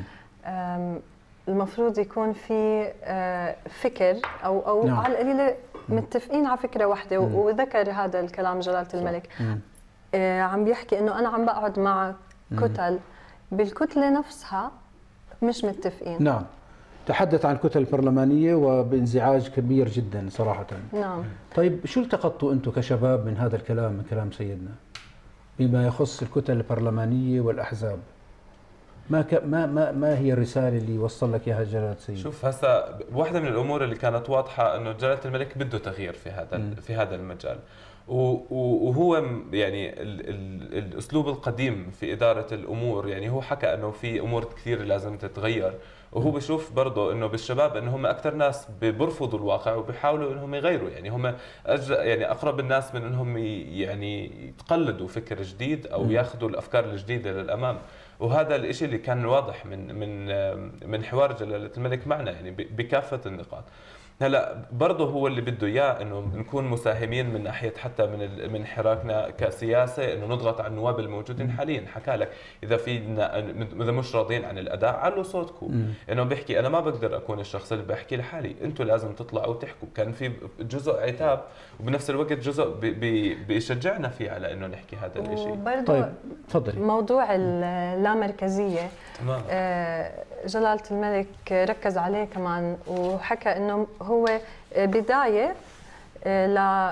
المفروض يكون في فكر أو أو نعم. على القليلة متفقين على فكرة واحدة، مم. وذكر هذا الكلام جلالة الملك. مم. عم بيحكي أنه أنا عم بقعد مع كتل بالكتلة نفسها مش متفقين. نعم، تحدث عن الكتل البرلمانية وبانزعاج كبير جدا صراحة. نعم. طيب شو التقطتوا أنتم كشباب من هذا الكلام، من كلام سيدنا بما يخص الكتل البرلمانية والأحزاب؟ ما ك... ما ما ما هي الرسالة اللي وصل لك اياها جلالة سيدنا؟ شوف هسا واحدة من الأمور اللي كانت واضحة إنه جلالة الملك بده تغيير في هذا م. في هذا المجال. وهو يعني ال ال الاسلوب القديم في اداره الامور، يعني هو حكى انه في امور كثير لازم تتغير، وهو بشوف برضه انه بالشباب انه هم اكثر ناس بيرفضوا الواقع وبيحاولوا انهم يغيروا، يعني هم يعني اقرب الناس من انهم يعني يتقلدوا فكر جديد او ياخذوا الافكار الجديده للامام. وهذا الشيء اللي كان واضح من من من حوار جلاله الملك معنا يعني بكافه النقاط. هلا برضه هو اللي بده اياه انه نكون مساهمين من ناحيه حتى من من حراكنا كسياسه، انه نضغط على النواب الموجودين حاليا. حكى لك اذا في اذا مش راضيين عن الاداء علوا صوتكم، انه بيحكي انا ما بقدر اكون الشخص اللي بحكي لحالي، انتم لازم تطلعوا وتحكوا. كان في جزء عتاب وبنفس الوقت جزء بي بيشجعنا فيه على انه نحكي هذا الشيء. طيب تفضلي. موضوع اللامركزيه تمام. جلاله الملك ركز عليه كمان وحكى انه هو بداية ل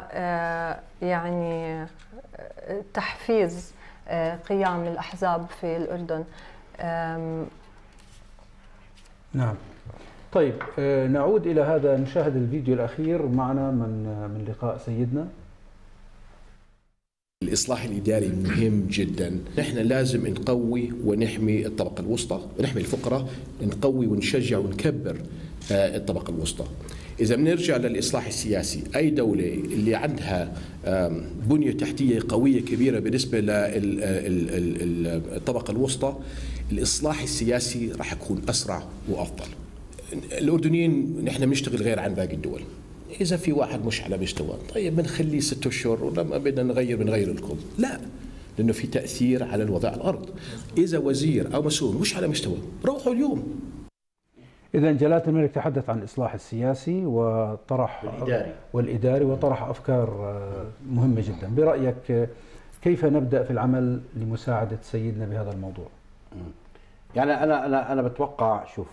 يعني تحفيز قيام الأحزاب في الأردن. نعم. طيب نعود إلى هذا، نشاهد الفيديو الأخير معنا من من لقاء سيدنا. الإصلاح الإداري مهم جدا. نحن لازم نقوي ونحمي الطبقة الوسطى ونحمي الفقراء، نقوي ونشجع ونكبر الطبقة الوسطى. إذا بنرجع للإصلاح السياسي، أي دولة اللي عندها بنية تحتية قوية كبيرة بالنسبة للطبقة الوسطى، الإصلاح السياسي راح يكون أسرع وأفضل. الأردنيين نحن بنشتغل غير عن باقي الدول. إذا في واحد مش على مستوى، طيب بنخليه ست أشهر، ولما بدنا نغير بنغير الكل. لا، لأنه في تأثير على الوضع على الأرض. إذا وزير أو مسؤول مش على مستوى، روحوا اليوم. إذا جلالة الملك تحدث عن الإصلاح السياسي وطرح والإداري والإداري وطرح أفكار مهمة جدا. برأيك كيف نبدأ في العمل لمساعدة سيدنا بهذا الموضوع؟ يعني أنا أنا أنا بتوقع، شوف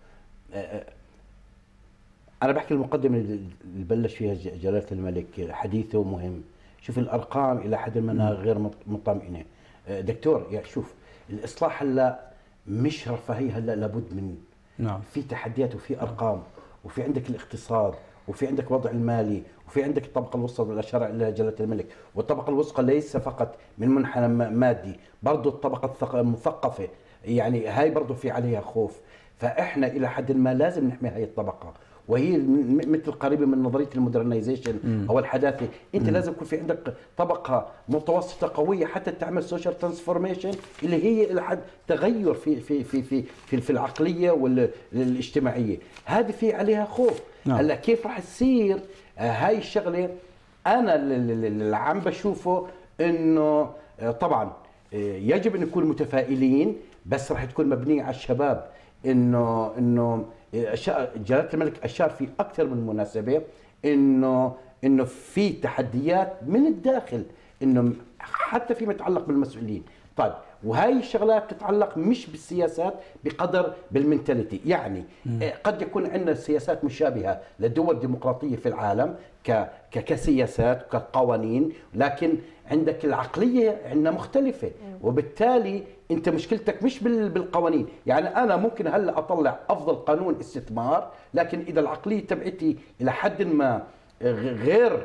أنا بحكي المقدمة اللي بلش فيها جلالة الملك حديثه مهم. شوف الأرقام إلى حد ما غير مطمئنة دكتور. يعني شوف الإصلاح هلا مش رفاهية، هلا لابد من نعم. في تحديات وفي أرقام، وفي عندك الاقتصاد، وفي عندك الوضع المالي، وفي عندك الطبقة الوسطى اللي أشار إليها جلالة الملك. والطبقة الوسطى ليس فقط من منحنى مادي، برضو الطبقة المثقفة، يعني هاي برضو في عليها خوف. فإحنا إلى حد ما لازم نحمي هاي الطبقة، وهي مثل قريبه من نظريه المودرنايزيشن او الحداثه. انت لازم يكون في عندك طبقه متوسطه قويه حتى تعمل سوشيال ترانسفورميشن اللي هي الى حد تغير في في في في في, في العقليه والاجتماعيه. هذه في عليها خوف. نعم. هلا كيف راح تصير هاي الشغله؟ انا اللي عم بشوفه انه طبعا يجب ان نكون متفائلين، بس راح تكون مبنيه على الشباب. انه انه جلالة الملك أشار في أكثر من مناسبة إنه إنه في تحديات من الداخل، إنه حتى فيما يتعلق بالمسؤولين. طيب وهي الشغلات تتعلق مش بالسياسات بقدر بالمنتاليتي. يعني م. قد يكون عندنا سياسات مشابهة للدول الديمقراطية في العالم ك كسياسات وكقوانين، لكن عندك العقلية عندنا مختلفة، وبالتالي انت مشكلتك مش بالقوانين. يعني انا ممكن هلا اطلع افضل قانون استثمار، لكن اذا العقلية تبعتي الى حد ما غير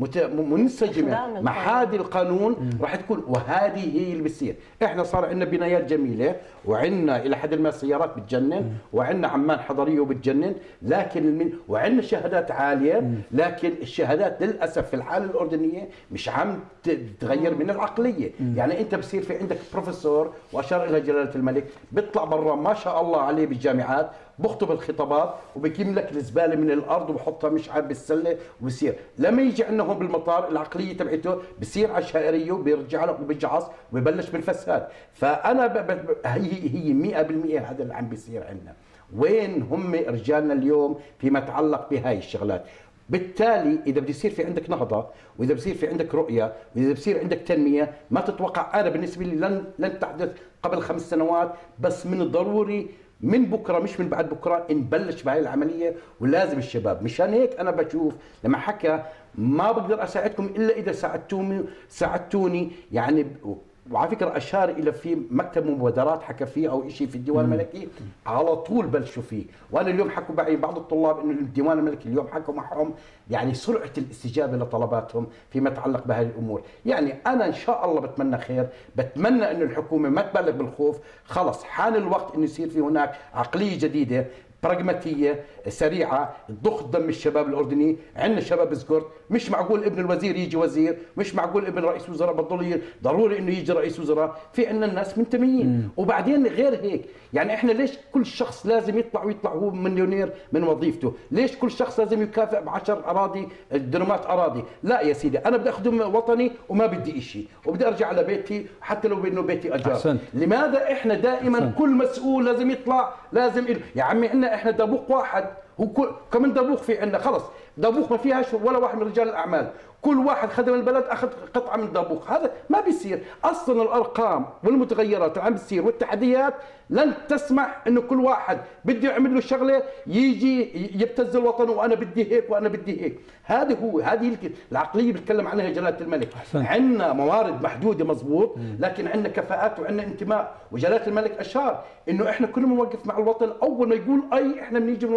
منسجمه مع هذه القانون راح تكون، وهذه هي اللي بتصير. احنا صار عندنا بنايات جميله، وعندنا الى حد ما سيارات بتجنن، وعندنا عمان حضريه وبتجنن، لكن من وعندنا شهادات عاليه، لكن الشهادات للاسف في الحاله الاردنيه مش عم تتغير من العقليه. يعني انت بصير في عندك بروفيسور، واشار الى جلاله الملك، بيطلع برا ما شاء الله عليه بالجامعات، بخطب الخطابات وبيجيب لك الزباله من الارض وبحطها مش عارف بالسله، وبصير لما يجي عندنا هون بالمطار العقليه تبعته بصير عشائريه، وبيرجع لك وبيجعص وبيبلش بالفساد. فانا ب... ب... هي هي مئة بالمئة هذا اللي عم بيصير عندنا. وين هم رجالنا اليوم فيما يتعلق بهاي الشغلات؟ بالتالي اذا بده يصير في عندك نهضه، واذا بصير في عندك رؤيه، واذا بصير عندك تنميه، ما تتوقع. انا بالنسبه لي لن لن تحدث قبل خمس سنوات، بس من الضروري من بكره مش من بعد بكره نبلش بهاي العمليه، ولازم الشباب. مشان هيك انا بشوف لما حكى ما بقدر اساعدكم الا اذا ساعدتوني ساعدتوني يعني. وعلى فكره اشار الى في مكتب مبادرات حكى فيه او شيء في الديوان الملكي، على طول بلشوا فيه. وانا اليوم حكوا معي بعض الطلاب انه الديوان الملكي اليوم حكوا معهم يعني سرعه الاستجابه لطلباتهم فيما يتعلق بهذه الامور. يعني انا ان شاء الله بتمنى خير، بتمنى انه الحكومه ما تبالغ بالخوف. خلص حان الوقت انه يصير في هناك عقليه جديده براغماتيه سريعه تضخ دم الشباب الاردني. عندنا شباب سكرت، مش معقول ابن الوزير يجي وزير، مش معقول ابن رئيس وزراء بضل ضروري انه يجي رئيس وزراء. في عندنا الناس منتميين. وبعدين غير هيك، يعني احنا ليش كل شخص لازم يطلع ويطلع هو مليونير من وظيفته؟ ليش كل شخص لازم يكافئ بعشر اراضي دنمات اراضي؟ لا يا سيدي، انا بدي اخدم وطني وما بدي شيء، وبدي ارجع على بيتي حتى لو بانه بيتي اجار. أحسنت. لماذا احنا دائما أحسنت. كل مسؤول لازم يطلع لازم إل... يا عمي عندنا احنا دبوق واحد، هو كل كمان دبوق في عندنا، خلص دبوق ما فيهاش ولا واحد من رجال الاعمال، كل واحد خدم البلد اخذ قطعه من دبوق. هذا ما بيصير اصلا. الارقام والمتغيرات اللي عم بتصير والتحديات لن تسمح انه كل واحد بده يعمل له شغله يجي يبتز الوطن وانا بدي هيك وانا بدي هيك. هذه هو هذه العقليه اللي بيتكلم عنها جلاله الملك. عندنا موارد محدوده مزبوط، لكن عندنا كفاءات وعندنا انتماء. وجلاله الملك اشار انه احنا كلنا بنوقف مع الوطن، اول ما يقول اي احنا بنيجي بنوقف معه.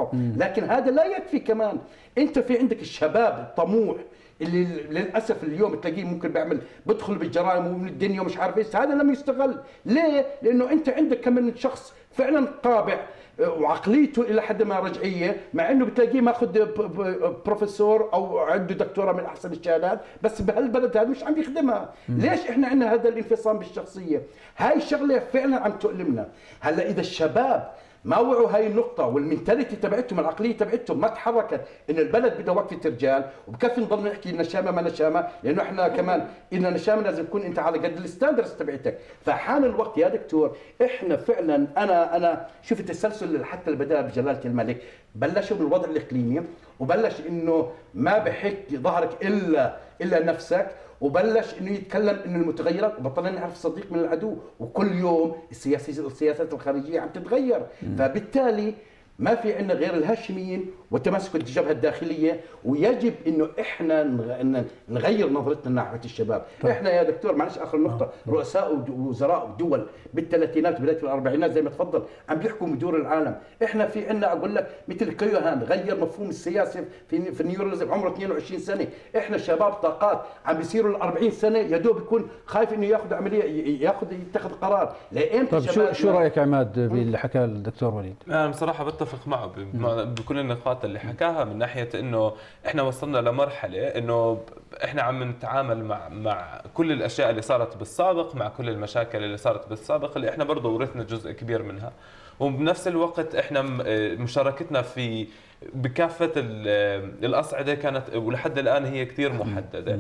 معه. لكن هذا لا يكفي كمان. انت في عندك الشباب الطموح اللي للاسف اليوم تلاقيه ممكن بيعمل بدخل بالجرائم ومن الدنيا ومش عارف ايش، هذا لم يستغل. ليه؟ لانه انت عندك كمان شخص فعلا طابع وعقليته الى حد ما رجعيه، مع انه بتلاقيه ماخذ بروفيسور او عنده دكتوراه من احسن الشهادات، بس بهالبلد هذا مش عم يخدمها. ليش احنا عندنا هذا الانفصام بالشخصيه؟ هاي الشغله فعلا عم تؤلمنا. هلا اذا الشباب ما وعوا هاي النقطة والمنتاليتي تبعتهم العقلية تبعتهم ما تحركت إن البلد بدها وقفة رجال، وبكفي نضل نحكي نشامة ما نشامة، لأنه إحنا كمان إن نشامة لازم تكون أنت على قد الستاندرز تبعتك، فحان الوقت يا دكتور. إحنا فعلا أنا أنا شفت التسلسل حتى اللي بدأ بجلالة الملك، بلشوا بالوضع الإقليمي وبلش إنه ما بحك ظهرك إلا إلا نفسك، وبلش انه يتكلم انه المتغيرات، وبطلنا نعرف الصديق من العدو، وكل يوم السياسات السياسات الخارجيه عم تتغير. فبالتالي ما في عندنا غير الهاشميين وتمسك الجبهه الداخليه، ويجب انه احنا نغير نظرتنا نحو الشباب. طيب. احنا يا دكتور معلش اخر نقطه، رؤساء ووزراء دول بالثلاثينات وبدايه الاربعينات زي ما تفضل عم بيحكوا بدور العالم. احنا في عندنا اقول لك مثل كيوهان غير مفهوم السياسه في في النيوراليزم عمره اثنين وعشرين سنه، احنا شباب طاقات عم بيصيروا ال أربعين سنه يا دوب يكون خايف انه ياخذ عمليه ياخذ يتخذ قرار. لاين طيب شو شو رايك عماد باللي حكاه الدكتور وليد؟ انا بصراحه بتفق معه بكل النقاط اللي حكاها، من ناحيه انه احنا وصلنا لمرحله انه احنا عم نتعامل مع مع كل الاشياء اللي صارت بالسابق، مع كل المشاكل اللي صارت بالسابق اللي احنا برضه ورثنا جزء كبير منها، وبنفس الوقت احنا مشاركتنا في بكافة الأصعدة كانت ولحد الآن هي كثير محددة،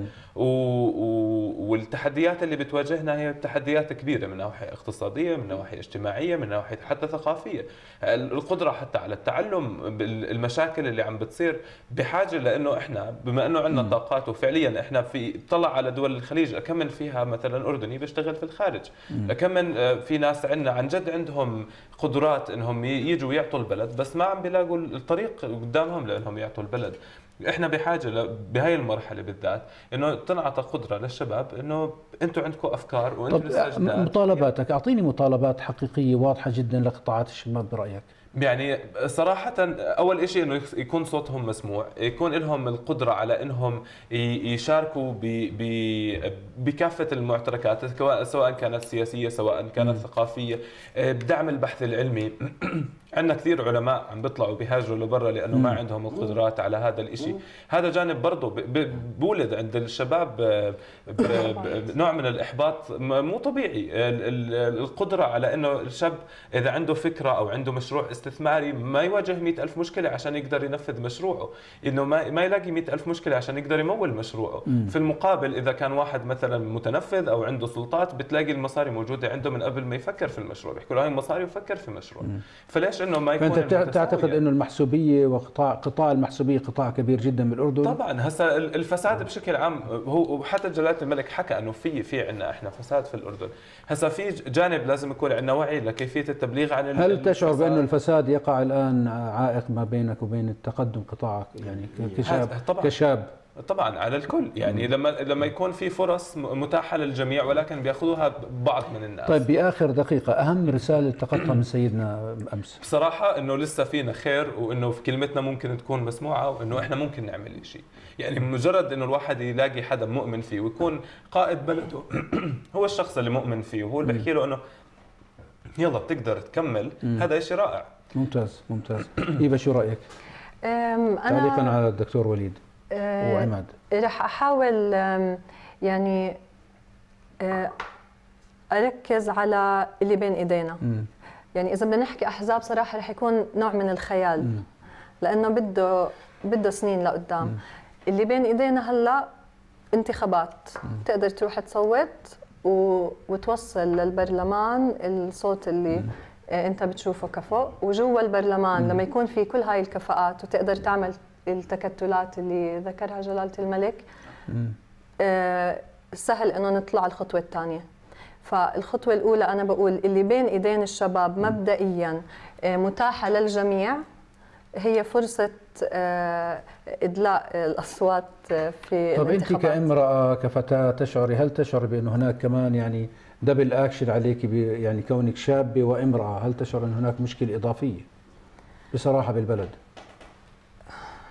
والتحديات اللي بتواجهنا هي تحديات كبيرة من ناحية اقتصادية، من ناحية اجتماعية، من ناحية حتى ثقافية. القدرة حتى على التعلم، المشاكل اللي عم بتصير بحاجة لأنه إحنا بما أنه عندنا طاقات، وفعليا إحنا في طلع على دول الخليج كم من فيها مثلا أردني بيشتغل في الخارج، كم من في ناس عندنا عن جد عندهم قدرات إنهم يجوا يعطوا البلد، بس ما عم بيلاقوا الطريق قدامهم لانهم يعطوا البلد. احنا بحاجه بهاي المرحله بالذات انه تنعطى قدره للشباب انه انتم عندكم افكار وانتم لسه جداد. مطالباتك، اعطيني مطالبات حقيقيه واضحه جدا لقطاعات الشباب برايك. يعني صراحة أول شيء إنه يكون صوتهم مسموع، يكون لهم القدرة على إنهم يشاركوا بكافة المعتركات سواء كانت سياسية سواء كانت ثقافية، بدعم البحث العلمي. عندنا كثير علماء عم بيطلعوا بيهاجروا لبرا لأنه ما عندهم القدرات على هذا الإشي. هذا جانب برضه بولد عند الشباب نوع من الإحباط مو طبيعي. القدرة على إنه الشاب إذا عنده فكرة أو عنده مشروع استثماري ما يواجه مئة ألف مشكلة عشان يقدر ينفذ مشروعه، إنه ما ما يلاقي مئة ألف مشكلة عشان يقدر يمول مشروعه. مم. في المقابل إذا كان واحد مثلا متنفذ أو عنده سلطات بتلاقي المصاري موجودة عنده من قبل ما يفكر في المشروع، بيحكوا له هاي المصاري وفكر في مشروع. مم. فليش إنه ما يكون؟ فأنت تعتقد إنه المحسوبية وقطاع قطاع المحسوبية قطاع كبير جدا بالأردن؟ طبعا. هسا الفساد بشكل عام هو وحتى جلالة الملك حكى إنه في في عندنا إحنا فساد في الأردن. هسا في جانب لازم يكون عندنا وعي لكيفية التبليغ عن هل الفساد. تشعر بأنه الفساد يقع الآن عائق ما بينك وبين التقدم قطاعك يعني كشاب؟ طبعا. كشاب طبعا على الكل يعني لما لما يكون في فرص متاحه للجميع ولكن بياخذوها بعض من الناس. طيب باخر دقيقه اهم رساله التقطها من سيدنا امس؟ بصراحه انه لسه فينا خير وانه في كلمتنا ممكن تكون مسموعه وانه احنا ممكن نعمل شيء، يعني مجرد انه الواحد يلاقي حدا مؤمن فيه ويكون قائد بلده هو الشخص اللي مؤمن فيه وهو اللي بيحكي له انه يلا بتقدر تكمل، هذا شيء رائع. ممتاز ممتاز. ايفا شو رايك؟ تعليقا على الدكتور وليد وعماد. رح احاول يعني اركز على اللي بين ايدينا. مم. يعني اذا بدنا نحكي احزاب صراحه رح يكون نوع من الخيال. مم. لانه بده بده سنين لقدام. مم. اللي بين ايدينا هلا انتخابات. مم. تقدر تروح تصوت و... وتوصل للبرلمان الصوت اللي مم. انت بتشوفه كفؤ، وجوا البرلمان مم. لما يكون في كل هاي الكفاءات وتقدر تعمل التكتلات اللي ذكرها جلالة الملك، آه سهل انه نطلع الخطوة الثانية. فالخطوة الأولى أنا بقول اللي بين إيدين الشباب مبدئيا آه متاحة للجميع، هي فرصة آه إدلاء الأصوات في طب أنت كامرأة كفتاة تشعري هل تشعري بأنه هناك كمان يعني دبل أكشن عليك يعني كونك شابة وامرأة، هل تشعر أن هناك مشكلة إضافية بصراحة بالبلد؟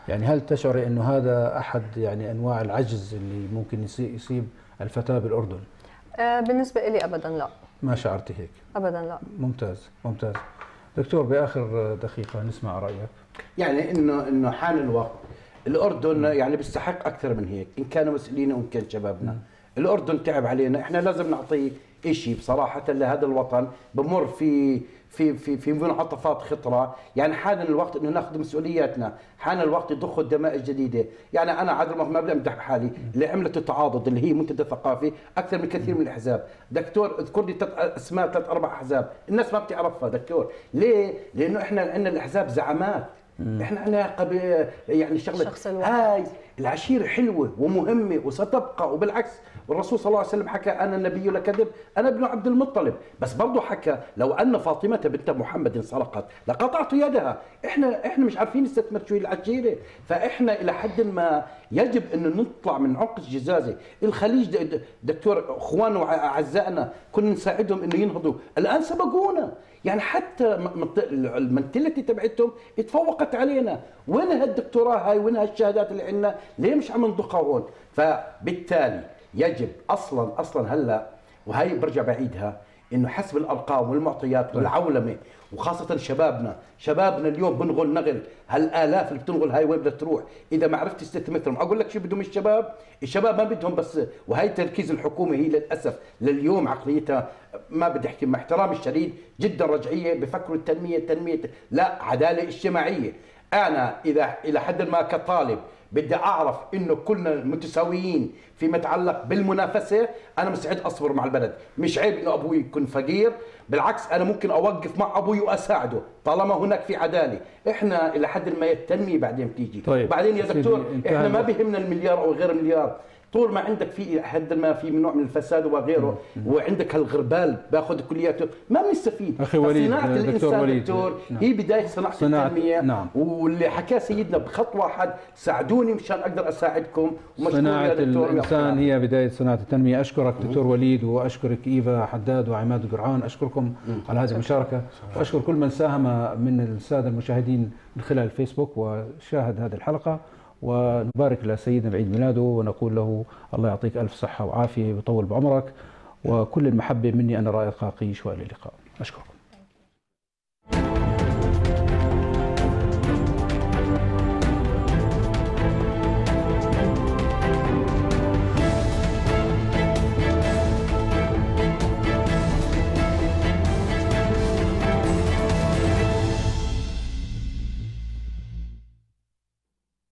يعني هل تشعري أنه هذا أحد يعني أنواع العجز اللي ممكن يصيب الفتاة بالأردن؟ آه بالنسبة لي أبدا لا. ما شعرتي هيك؟ أبدا لا. ممتاز ممتاز. دكتور بآخر دقيقة نسمع رأيك. يعني إنه إنه حان الوقت. الأردن يعني بيستحق أكثر من هيك، إن كانوا مسؤولين وإن كان شبابنا. الأردن تعب علينا، إحنا لازم نعطيه شيء بصراحة لهذا الوطن بمر في في في في منعطفات خطرة. يعني حان الوقت انه ناخذ مسؤولياتنا، حان الوقت يضخوا الدماء الجديدة. يعني انا عادل ما بدي امدح حالي، اللي عملت التعاضد اللي هي منتدى ثقافي اكثر من كثير من الاحزاب. دكتور اذكر لي اسماء ثلاث اربع احزاب الناس ما بتعرفها دكتور، ليه؟ لانه احنا عندنا الاحزاب زعامات، احنا عندنا يعني شغله هاي العشيره حلوه ومهمه وستبقى، وبالعكس والرسول صلى الله عليه وسلم حكى انا النبي لا كذب انا ابن عبد المطلب، بس برضه حكى لو ان فاطمه بنت محمد سرقت لقطعت يدها. احنا احنا مش عارفين نستثمر شو العشيره، فاحنا الى حد ما يجب انه نطلع من عمق الجزازه. الخليج دكتور اخواننا واعزائنا كنا نساعدهم انه ينهضوا، الان سبقونا. يعني حتى المنتلتي تبعتهم اتفوقت علينا. وين هالدكتوراه هاي؟ وين هالشهادات اللي عندنا؟ ليه مش عم نضخها هون؟ فبالتالي يجب اصلا اصلا هلا، وهي برجع بعيدها، انه حسب الارقام والمعطيات والعولمه، وخاصه شبابنا، شبابنا اليوم بنغل نغل، هالالاف اللي بتنغل هاي وين بدها تروح؟ اذا ما عرفت تستثمرهم. اقول لك شو بدهم الشباب؟ الشباب ما بدهم بس، وهي تركيز الحكومه هي للاسف لليوم عقليتها ما بدي احكي مع احترامي الشديد جدا رجعيه، بفكروا التنميه التنميه لا عداله اجتماعيه. انا اذا الى حد ما كطالب بدي اعرف انه كلنا متساويين فيما يتعلق بالمنافسه، انا مستعد اصبر مع البلد. مش عيب انه ابوي يكون فقير، بالعكس انا ممكن اوقف مع ابوي واساعده طالما هناك في عداله. احنا الى حد ما التنميه بعدين بتيجي. طيب. بعدين يا دكتور احنا ما بيهمنا المليار او غير المليار، طول ما عندك في حد ما في نوع من الفساد وغيره، وعندك هالغربال باخذ كلياته ما بنستفيد. اخي وليد، صناعه الانسان وليد. دكتور نعم. هي بدايه صناعه, صناعة التنميه. نعم. واللي حكاه سيدنا بخط واحد، ساعدوني مشان اقدر اساعدكم. صناعه الانسان هي بدايه صناعه التنميه. اشكرك دكتور وليد، واشكرك ايفا حداد وعماد القرعان، اشكركم على هذه المشاركه، واشكر كل من ساهم من الساده المشاهدين من خلال الفيسبوك وشاهد هذه الحلقه. ونبارك لسيدنا بعيد ميلاده ونقول له الله يعطيك ألف صحة وعافية ويطول بعمرك، وكل المحبة مني أنا رائد قاقيش، وإلى اللقاء. أشكركم.